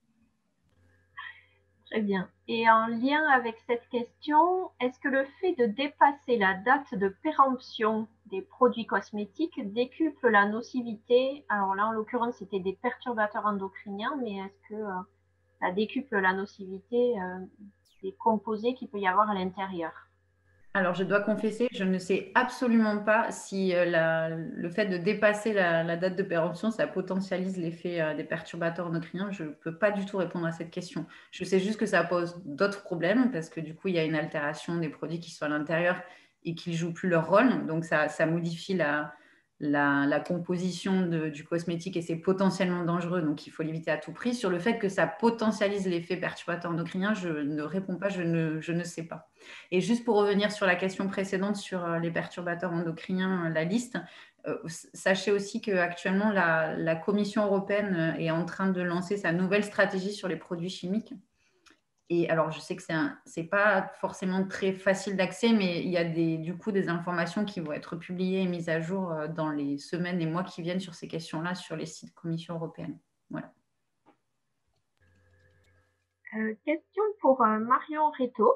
Très bien. Et en lien avec cette question, est-ce que le fait de dépasser la date de péremption des produits cosmétiques décuple la nocivité? Alors là, en l'occurrence, c'était des perturbateurs endocriniens, mais est-ce que euh, ça décuple la nocivité euh, des composés qu'il peut y avoir à l'intérieur? Alors, je dois confesser, je ne sais absolument pas si euh, la, le fait de dépasser la, la date de péremption, ça potentialise l'effet euh, des perturbateurs endocriniens. Je ne peux pas du tout répondre à cette question. Je sais juste que ça pose d'autres problèmes parce que du coup, il y a une altération des produits qui sont à l'intérieur et qui ne jouent plus leur rôle. Donc, ça, ça modifie la, la, la composition de, du cosmétique et c'est potentiellement dangereux. Donc, il faut l'éviter à tout prix. Sur le fait que ça potentialise l'effet perturbateur endocrinien, je ne réponds pas, je ne, je ne sais pas. Et juste pour revenir sur la question précédente sur les perturbateurs endocriniens, la liste, euh, sachez aussi qu'actuellement, la, la Commission européenne est en train de lancer sa nouvelle stratégie sur les produits chimiques. Et alors, je sais que ce n'est pas forcément très facile d'accès, mais il y a des, du coup des informations qui vont être publiées et mises à jour dans les semaines et mois qui viennent sur ces questions-là sur les sites Commission européenne. Voilà. Euh, question pour euh, Marion Réto.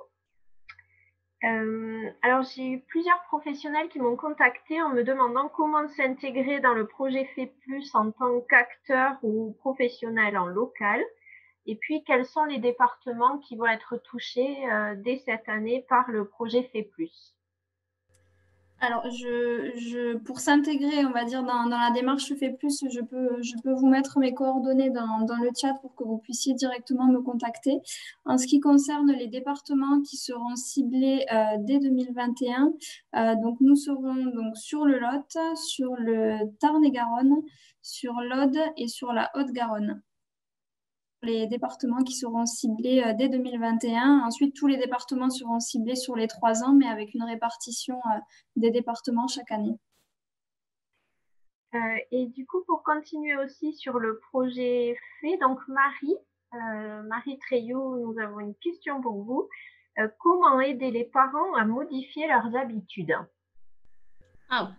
Euh, alors, j'ai eu plusieurs professionnels qui m'ont contacté en me demandant comment s'intégrer dans le projet Fait Plus en tant qu'acteur ou professionnel en local. Et puis, quels sont les départements qui vont être touchés euh, dès cette année par le projet Fait Plus? Alors, je, je, pour s'intégrer, on va dire, dans, dans la démarche Fait Plus, je peux, je peux vous mettre mes coordonnées dans, dans le chat pour que vous puissiez directement me contacter. En ce qui concerne les départements qui seront ciblés euh, dès deux mille vingt et un, euh, donc nous serons donc sur le Lot, sur le Tarn-et-Garonne, sur l'Aude et sur la Haute-Garonne. Les départements qui seront ciblés euh, dès deux mille vingt et un. Ensuite, tous les départements seront ciblés sur les trois ans, mais avec une répartition euh, des départements chaque année. Euh, et du coup, pour continuer aussi sur le projet Fait, donc Marie, euh, Marie Treilloux, nous avons une question pour vous. Euh, comment aider les parents à modifier leurs habitudes? Ah,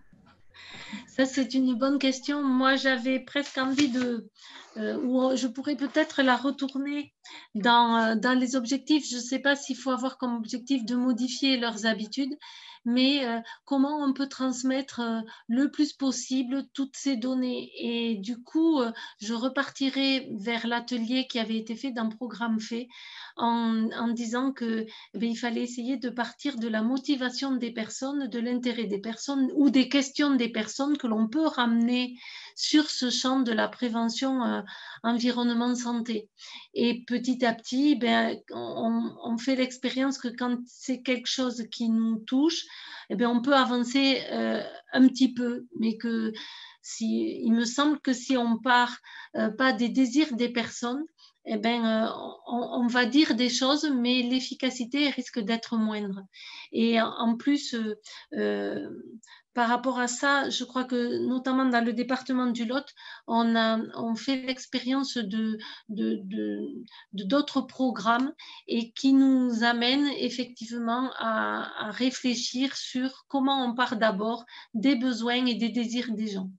Ça, c'est une bonne question. Moi, j'avais presque envie de, euh, ou je pourrais peut-être la retourner dans, dans les objectifs. Je ne sais pas s'il faut avoir comme objectif de modifier leurs habitudes, mais euh, comment on peut transmettre euh, le plus possible toutes ces données. Et du coup, euh, je repartirai vers l'atelier qui avait été fait d'un programme fait en, en disant que eh bien, il fallait essayer de partir de la motivation des personnes, de l'intérêt des personnes ou des questions des personnes que l'on peut ramener sur ce champ de la prévention euh, environnement santé. Et petit à petit, ben, on, on fait l'expérience que quand c'est quelque chose qui nous touche, eh bien, on peut avancer euh, un petit peu, mais que si, il me semble que si on part euh, pas des désirs des personnes, eh ben, euh, on, on va dire des choses, mais l'efficacité risque d'être moindre. Et en plus, euh, euh, par rapport à ça, je crois que notamment dans le département du Lot, on a on fait l'expérience de, de, de, de d'autres programmes et qui nous amènent effectivement à, à réfléchir sur comment on part d'abord des besoins et des désirs des gens.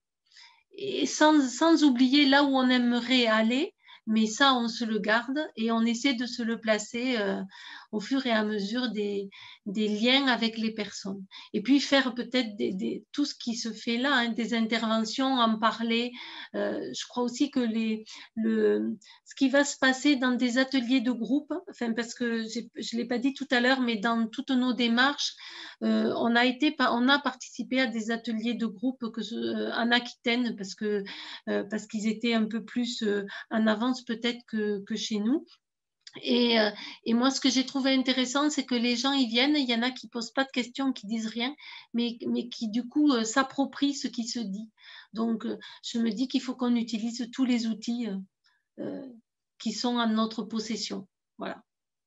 Et sans, sans oublier là où on aimerait aller, mais ça, on se le garde et on essaie de se le placer euh, au fur et à mesure des, des liens avec les personnes. Et puis faire peut-être des, des, tout ce qui se fait là, hein, des interventions, en parler. Euh, je crois aussi que les, le, ce qui va se passer dans des ateliers de groupe, enfin, parce que je ne l'ai pas dit tout à l'heure, mais dans toutes nos démarches, euh, on, a été, on a participé à des ateliers de groupe que, euh, en Aquitaine, parce que euh, parce qu'ils étaient un peu plus euh, en avance peut-être que, que chez nous. Et, euh, et moi, ce que j'ai trouvé intéressant, c'est que les gens, ils viennent, il y en a qui posent pas de questions, qui disent rien, mais, mais qui du coup euh, s'approprient ce qui se dit. Donc, euh, je me dis qu'il faut qu'on utilise tous les outils euh, euh, qui sont en notre possession. Voilà.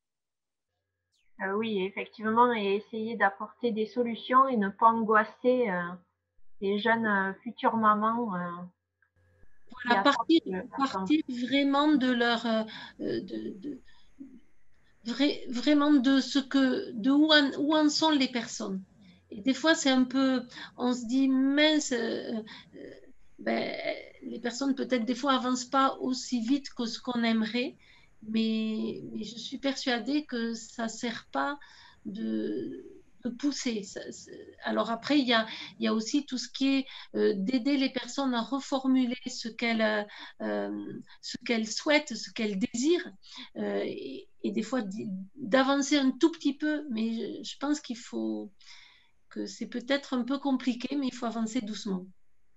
Euh, oui, effectivement, et essayer d'apporter des solutions et ne pas angoisser euh, les jeunes euh, futures mamans. Euh, voilà, partir, partir vraiment de leur, euh, de, de, Vra vraiment de ce que, de où en, où en sont les personnes. Et des fois, c'est un peu, on se dit, mince, euh, euh, ben, les personnes peut-être des fois avancent pas aussi vite que ce qu'on aimerait, mais, mais je suis persuadée que ça sert pas de, de pousser. Ça, alors après, il y a, il y a aussi tout ce qui est euh, d'aider les personnes à reformuler ce qu'elles euh, ce qu'elles souhaitent, ce qu'elles désirent, euh, et, et des fois d'avancer un tout petit peu, mais je, je pense qu'il faut que c'est peut-être un peu compliqué, mais il faut avancer doucement.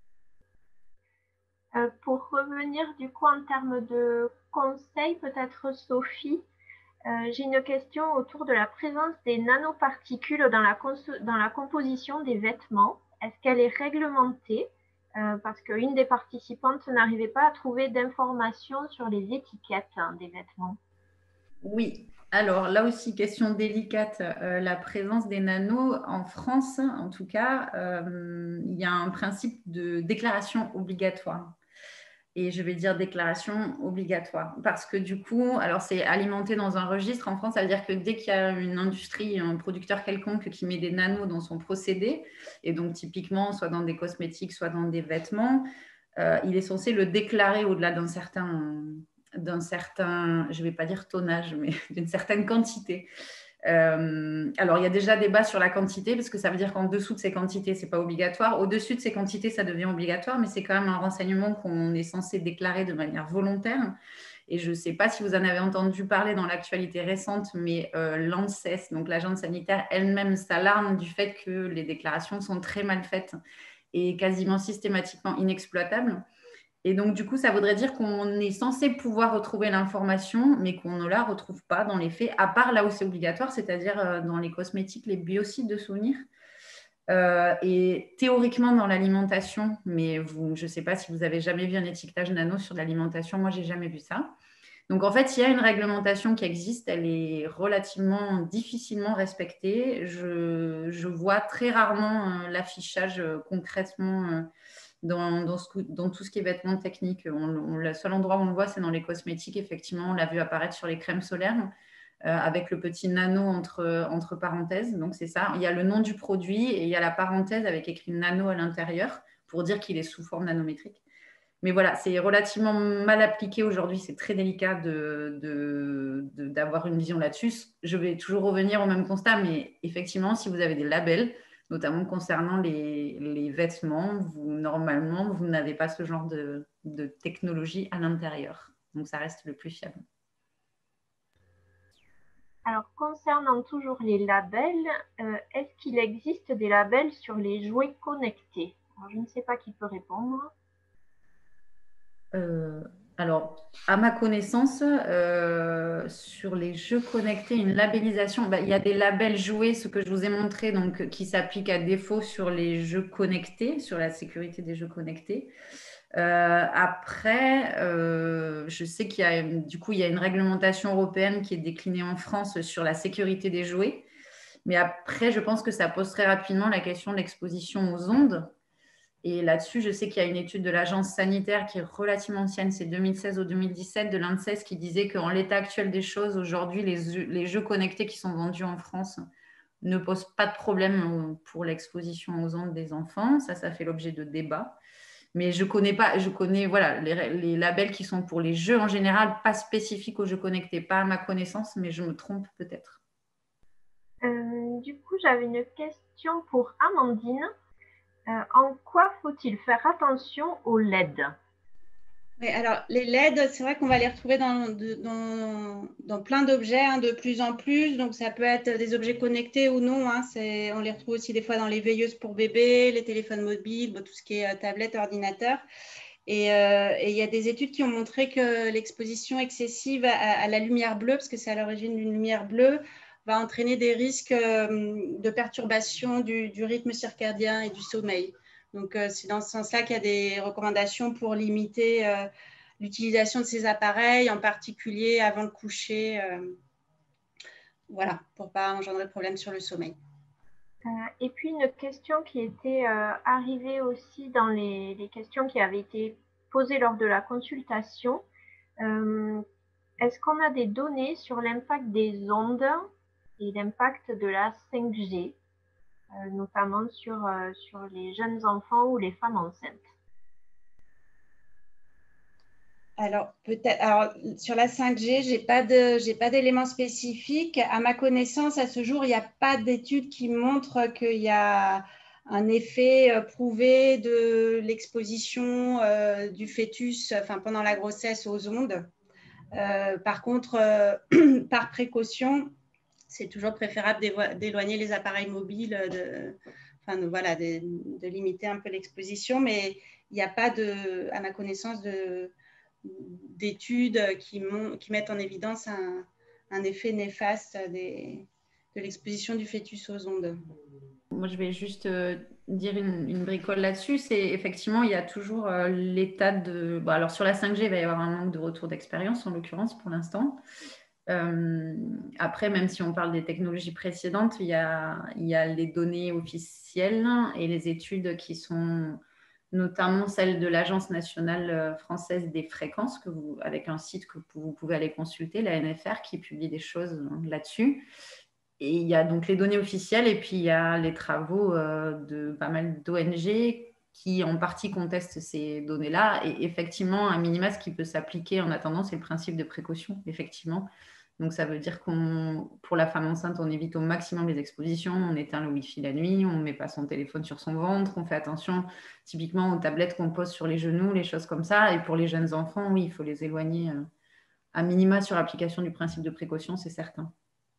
Euh, pour revenir du coup en termes de conseils, peut-être Sophie, euh, j'ai une question autour de la présence des nanoparticules dans la, dans la composition des vêtements. Est-ce qu'elle est réglementée euh, parce qu'une des participantes n'arrivait pas à trouver d'informations sur les étiquettes hein, des vêtements. Oui, alors là aussi, question délicate, euh, la présence des nanos en France, en tout cas, euh, il y a un principe de déclaration obligatoire. Et je vais dire déclaration obligatoire parce que du coup, alors c'est alimenté dans un registre en France, ça veut dire que dès qu'il y a une industrie, un producteur quelconque qui met des nanos dans son procédé, et donc typiquement soit dans des cosmétiques, soit dans des vêtements, euh, il est censé le déclarer au-delà d'un certain, d'un certain, je ne vais pas dire tonnage, mais d'une certaine quantité. Euh, alors, il y a déjà débat sur la quantité, parce que ça veut dire qu'en dessous de ces quantités, ce n'est pas obligatoire. Au-dessus de ces quantités, ça devient obligatoire, mais c'est quand même un renseignement qu'on est censé déclarer de manière volontaire. Et je ne sais pas si vous en avez entendu parler dans l'actualité récente, mais euh, l'ANSES, donc l'agence sanitaire elle-même, s'alarme du fait que les déclarations sont très mal faites et quasiment systématiquement inexploitables. Et donc, du coup, ça voudrait dire qu'on est censé pouvoir retrouver l'information, mais qu'on ne la retrouve pas dans les faits, à part là où c'est obligatoire, c'est-à-dire dans les cosmétiques, les biocides de souvenirs. Euh, et théoriquement dans l'alimentation, mais vous, je ne sais pas si vous avez jamais vu un étiquetage nano sur l'alimentation, moi, je n'ai jamais vu ça. Donc, en fait, il y a une réglementation qui existe, elle est relativement difficilement respectée. Je, je vois très rarement euh, l'affichage euh, concrètement euh, Dans, dans, ce, dans tout ce qui est vêtements techniques. On, on, le seul endroit où on le voit, c'est dans les cosmétiques. Effectivement, on l'a vu apparaître sur les crèmes solaires. euh, avec le petit nano entre, entre parenthèses. Donc, c'est ça. Il y a le nom du produit et il y a la parenthèse avec écrit nano à l'intérieur pour dire qu'il est sous forme nanométrique. Mais voilà, c'est relativement mal appliqué aujourd'hui. C'est très délicat de, de, de, d'avoir une vision là-dessus. Je vais toujours revenir au même constat, mais effectivement, si vous avez des labels, notamment concernant les, les vêtements, vous, normalement, vous n'avez pas ce genre de, de technologie à l'intérieur. Donc, ça reste le plus fiable. Alors, concernant toujours les labels, euh, est-ce qu'il existe des labels sur les jouets connectés? Alors, je ne sais pas qui peut répondre. Euh, alors, à ma connaissance, euh, sur les jeux connectés, une labellisation, bah, il y a des labels jouets, ce que je vous ai montré, donc, qui s'appliquent à défaut sur les jeux connectés, sur la sécurité des jeux connectés. Euh, après, euh, je sais qu'il y a, du coup, il y a une réglementation européenne qui est déclinée en France sur la sécurité des jouets. Mais après, je pense que ça pose très rapidement la question de l'exposition aux ondes. Et là-dessus, je sais qu'il y a une étude de l'agence sanitaire qui est relativement ancienne, c'est deux mille seize ou deux mille dix-sept, de l'ANSES, qui disait qu'en l'état actuel des choses, aujourd'hui, les, les jeux connectés qui sont vendus en France ne posent pas de problème pour l'exposition aux ondes des enfants. Ça, ça fait l'objet de débats. Mais je connais pas, je connais voilà, les, les labels qui sont pour les jeux en général, pas spécifiques aux jeux connectés, pas à ma connaissance, mais je me trompe peut-être. Euh, du coup, j'avais une question pour Amandine. Euh, en quoi faut-il faire attention aux L E D? Oui, alors les L E D, c'est vrai qu'on va les retrouver dans, dans, dans plein d'objets, hein, de plus en plus. Donc, ça peut être des objets connectés ou non. Hein, on les retrouve aussi des fois dans les veilleuses pour bébés, les téléphones mobiles, bon, tout ce qui est euh, tablette, ordinateur. Et, euh, et il y a des études qui ont montré que l'exposition excessive à, à la lumière bleue, parce que c'est à l'origine d'une lumière bleue, va entraîner des risques de perturbation du, du rythme circadien et du sommeil. Donc, euh, c'est dans ce sens-là qu'il y a des recommandations pour limiter euh, l'utilisation de ces appareils, en particulier avant le coucher, euh, voilà, pour ne pas engendrer de problème sur le sommeil. Euh, et puis, une question qui était euh, arrivée aussi dans les, les questions qui avaient été posées lors de la consultation. Euh, est-ce qu'on a des données sur l'impact des ondes et l'impact de la cinq G, euh, notamment sur, euh, sur les jeunes enfants ou les femmes enceintes? Alors, peut-être, alors, sur la cinq G, je n'ai pas de, j'ai pas d'éléments spécifiques. À ma connaissance, à ce jour, il n'y a pas d'études qui montrent qu'il y a un effet prouvé de l'exposition euh, du fœtus, enfin, pendant la grossesse aux ondes. Euh, par contre, euh, par précaution, c'est toujours préférable d'éloigner les appareils mobiles, de, enfin, de, voilà, de, de limiter un peu l'exposition, mais il n'y a pas, de, à ma connaissance, de d'études qui, qui mettent en évidence un, un effet néfaste des, de l'exposition du fœtus aux ondes. Moi, je vais juste euh, dire une, une bricole là-dessus. C'est effectivement, il y a toujours euh, l'état de... Bon, alors, sur la cinq G, il va y avoir un manque de retour d'expérience, en l'occurrence, pour l'instant. Euh, après, même si on parle des technologies précédentes, il y a, il y a les données officielles et les études qui sont notamment celles de l'Agence nationale française des fréquences, que vous, avec un site que vous pouvez aller consulter, la N F R, qui publie des choses là-dessus. Et il y a donc les données officielles et puis il y a les travaux de pas mal d'O N G qui en partie contestent ces données-là. Et effectivement, un minima, ce qui peut s'appliquer en attendant, c'est le principe de précaution, effectivement. Donc, ça veut dire qu'on, pour la femme enceinte, on évite au maximum les expositions, on éteint le Wi-Fi la nuit, on ne met pas son téléphone sur son ventre, on fait attention typiquement aux tablettes qu'on pose sur les genoux, les choses comme ça. Et pour les jeunes enfants, oui, il faut les éloigner euh, à minima sur l'application du principe de précaution, c'est certain.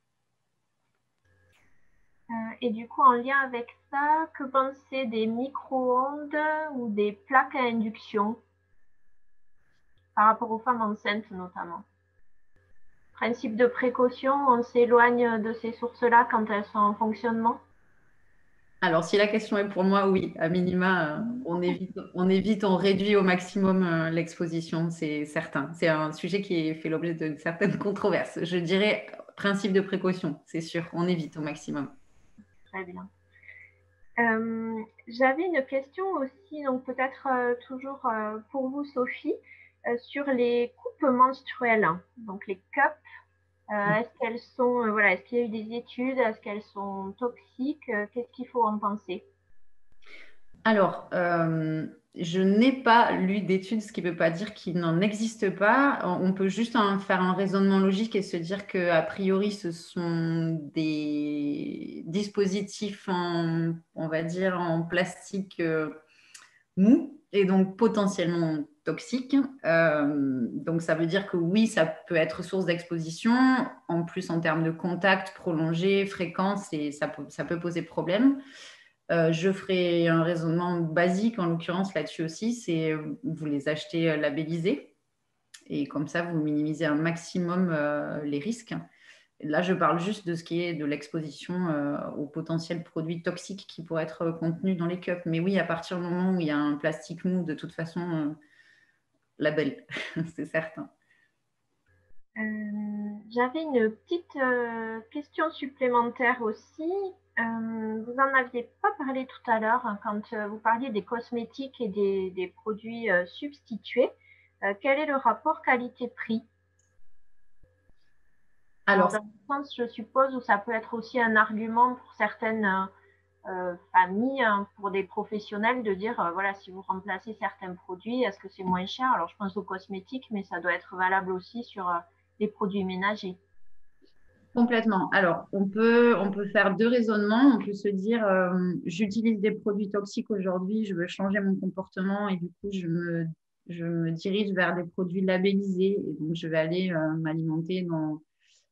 Euh, et du coup, en lien avec ça, que penser des micro-ondes ou des plaques à induction par rapport aux femmes enceintes notamment? Principe de précaution, on s'éloigne de ces sources-là quand elles sont en fonctionnement? Alors, si la question est pour moi, oui, à minima, euh, on, évite, on évite, on réduit au maximum euh, l'exposition, c'est certain. C'est un sujet qui fait l'objet d'une certaine controverse. Je dirais principe de précaution, c'est sûr, on évite au maximum. Très bien. Euh, J'avais une question aussi, donc peut-être euh, toujours euh, pour vous, Sophie, euh, sur les coupes menstruelles, donc les cups. Euh, est-ce qu'elles sont, euh, voilà, est-ce qu'il y a eu des études? Est-ce qu'elles sont toxiques? Euh, Qu'est-ce qu'il faut en penser? Alors, euh, je n'ai pas lu d'études, ce qui ne veut pas dire qu'il n'en existe pas. On peut juste en faire un raisonnement logique et se dire qu'a priori, ce sont des dispositifs en, on va dire, en plastique euh, mou et donc potentiellement toxiques. Euh, donc, ça veut dire que oui, ça peut être source d'exposition. En plus, en termes de contact prolongé, fréquence, et ça peut, ça peut poser problème. Euh, je ferai un raisonnement basique, en l'occurrence là-dessus aussi, c'est vous les achetez labellisés et comme ça, vous minimisez un maximum euh, les risques. Là, je parle juste de ce qui est de l'exposition euh, aux potentiels produits toxiques qui pourraient être contenus dans les cups. Mais oui, à partir du moment où il y a un plastique mou, de toute façon, euh, label, c'est certain. Euh, J'avais une petite euh, question supplémentaire aussi. Euh, vous en aviez pas parlé tout à l'heure hein, quand euh, vous parliez des cosmétiques et des, des produits euh, substitués. Euh, quel est le rapport qualité-prix? Alors, dans le sens, je suppose, où ça peut être aussi un argument pour certaines euh, familles, hein, pour des professionnels, de dire, euh, voilà, si vous remplacez certains produits, est-ce que c'est moins cher? Alors, je pense aux cosmétiques, mais ça doit être valable aussi sur euh, les produits ménagers. Complètement. Alors, on peut, on peut faire deux raisonnements. On peut se dire, euh, j'utilise des produits toxiques aujourd'hui, je veux changer mon comportement et du coup, je me, je me dirige vers des produits labellisés. Et donc, je vais aller euh, m'alimenter dans,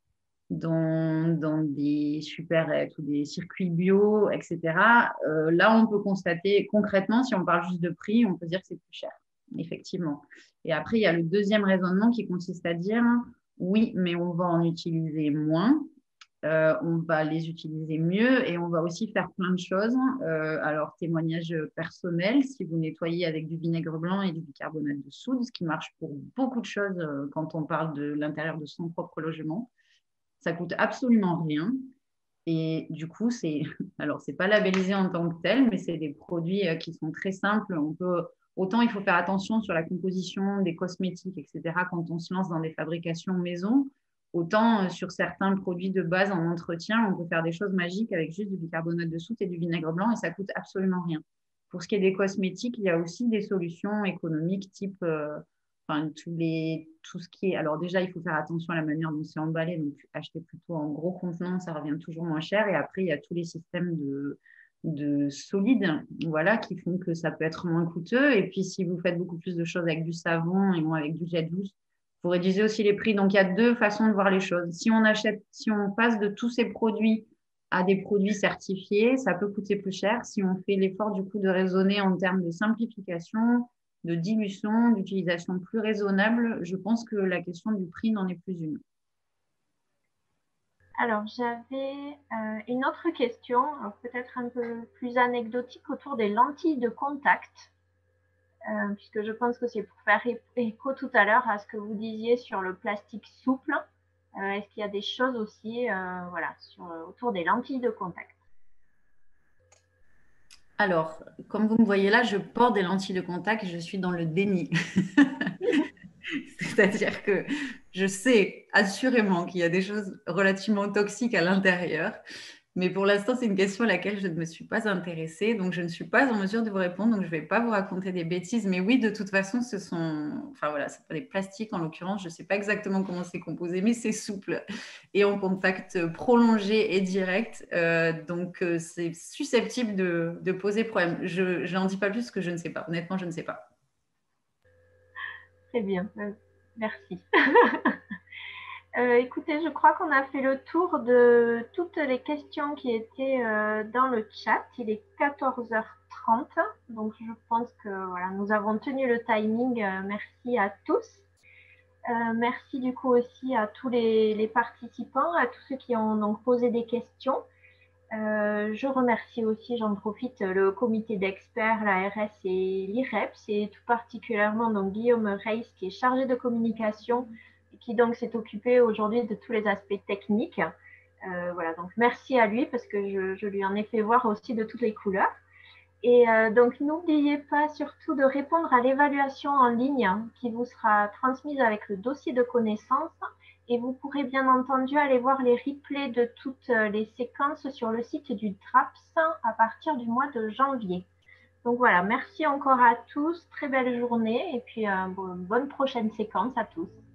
dans, dans des supérettes ou des circuits bio, et cetera. Euh, là, on peut constater concrètement, si on parle juste de prix, on peut dire que c'est plus cher, effectivement. Et après, il y a le deuxième raisonnement qui consiste à dire, oui, mais on va en utiliser moins, euh, on va les utiliser mieux et on va aussi faire plein de choses. Euh, alors, témoignage personnel, si vous nettoyez avec du vinaigre blanc et du bicarbonate de soude, ce qui marche pour beaucoup de choses euh, quand on parle de l'intérieur de son propre logement, ça coûte absolument rien. Et du coup, c'est, alors c'est pas labellisé en tant que tel, mais c'est des produits qui sont très simples. On peut, autant il faut faire attention sur la composition des cosmétiques, et cetera, quand on se lance dans des fabrications maison, autant sur certains produits de base en entretien, on peut faire des choses magiques avec juste du bicarbonate de soude et du vinaigre blanc et ça coûte absolument rien. Pour ce qui est des cosmétiques, il y a aussi des solutions économiques type euh, Enfin, tous les, tout ce qui est… Alors déjà, il faut faire attention à la manière dont c'est emballé. Donc, acheter plutôt en gros contenant, ça revient toujours moins cher. Et après, il y a tous les systèmes de, de solides, voilà, qui font que ça peut être moins coûteux. Et puis, si vous faites beaucoup plus de choses avec du savon et moins avec du jet douce, vous réduisez aussi les prix. Donc, il y a deux façons de voir les choses. Si on achète, si on passe de tous ces produits à des produits certifiés, ça peut coûter plus cher. Si on fait l'effort, du coup, de raisonner en termes de simplification, de dilution, d'utilisation plus raisonnable, je pense que la question du prix n'en est plus une. Alors, j'avais euh, une autre question, peut-être un peu plus anecdotique, autour des lentilles de contact, euh, puisque je pense que c'est pour faire écho tout à l'heure à ce que vous disiez sur le plastique souple. Euh, Est-ce qu'il y a des choses aussi euh, voilà, sur, autour des lentilles de contact? Alors, comme vous me voyez là, je porte des lentilles de contact et je suis dans le déni. C'est-à-dire que je sais assurément qu'il y a des choses relativement toxiques à l'intérieur, mais pour l'instant, c'est une question à laquelle je ne me suis pas intéressée, donc je ne suis pas en mesure de vous répondre, donc je ne vais pas vous raconter des bêtises, mais oui, de toute façon, ce sont, enfin voilà, c'est pas des plastiques en l'occurrence, je ne sais pas exactement comment c'est composé, mais c'est souple et en contact prolongé et direct, euh, donc euh, c'est susceptible de, de poser problème. Je n'en dis pas plus parce que je ne sais pas, honnêtement, je ne sais pas. Très bien, merci. euh, écoutez, je crois qu'on a fait le tour de toutes les questions qui étaient euh, dans le chat. Il est quatorze heures trente, donc je pense que voilà, nous avons tenu le timing. Euh, merci à tous. Euh, merci du coup aussi à tous les, les participants, à tous ceux qui ont donc posé des questions. Euh, je remercie aussi, j'en profite, le comité d'experts, la R S et l'I R E P S, et tout particulièrement donc Guillaume Reis, qui est chargé de communication et qui donc s'est occupé aujourd'hui de tous les aspects techniques. Euh, voilà, donc merci à lui parce que je, je lui en ai fait voir aussi de toutes les couleurs. Et euh, donc n'oubliez pas surtout de répondre à l'évaluation en ligne qui vous sera transmise avec le dossier de connaissances Et vous pourrez bien entendu aller voir les replays de toutes les séquences sur le site du DRAPS à partir du mois de janvier. Donc voilà, merci encore à tous, très belle journée et puis euh, bonne prochaine séquence à tous.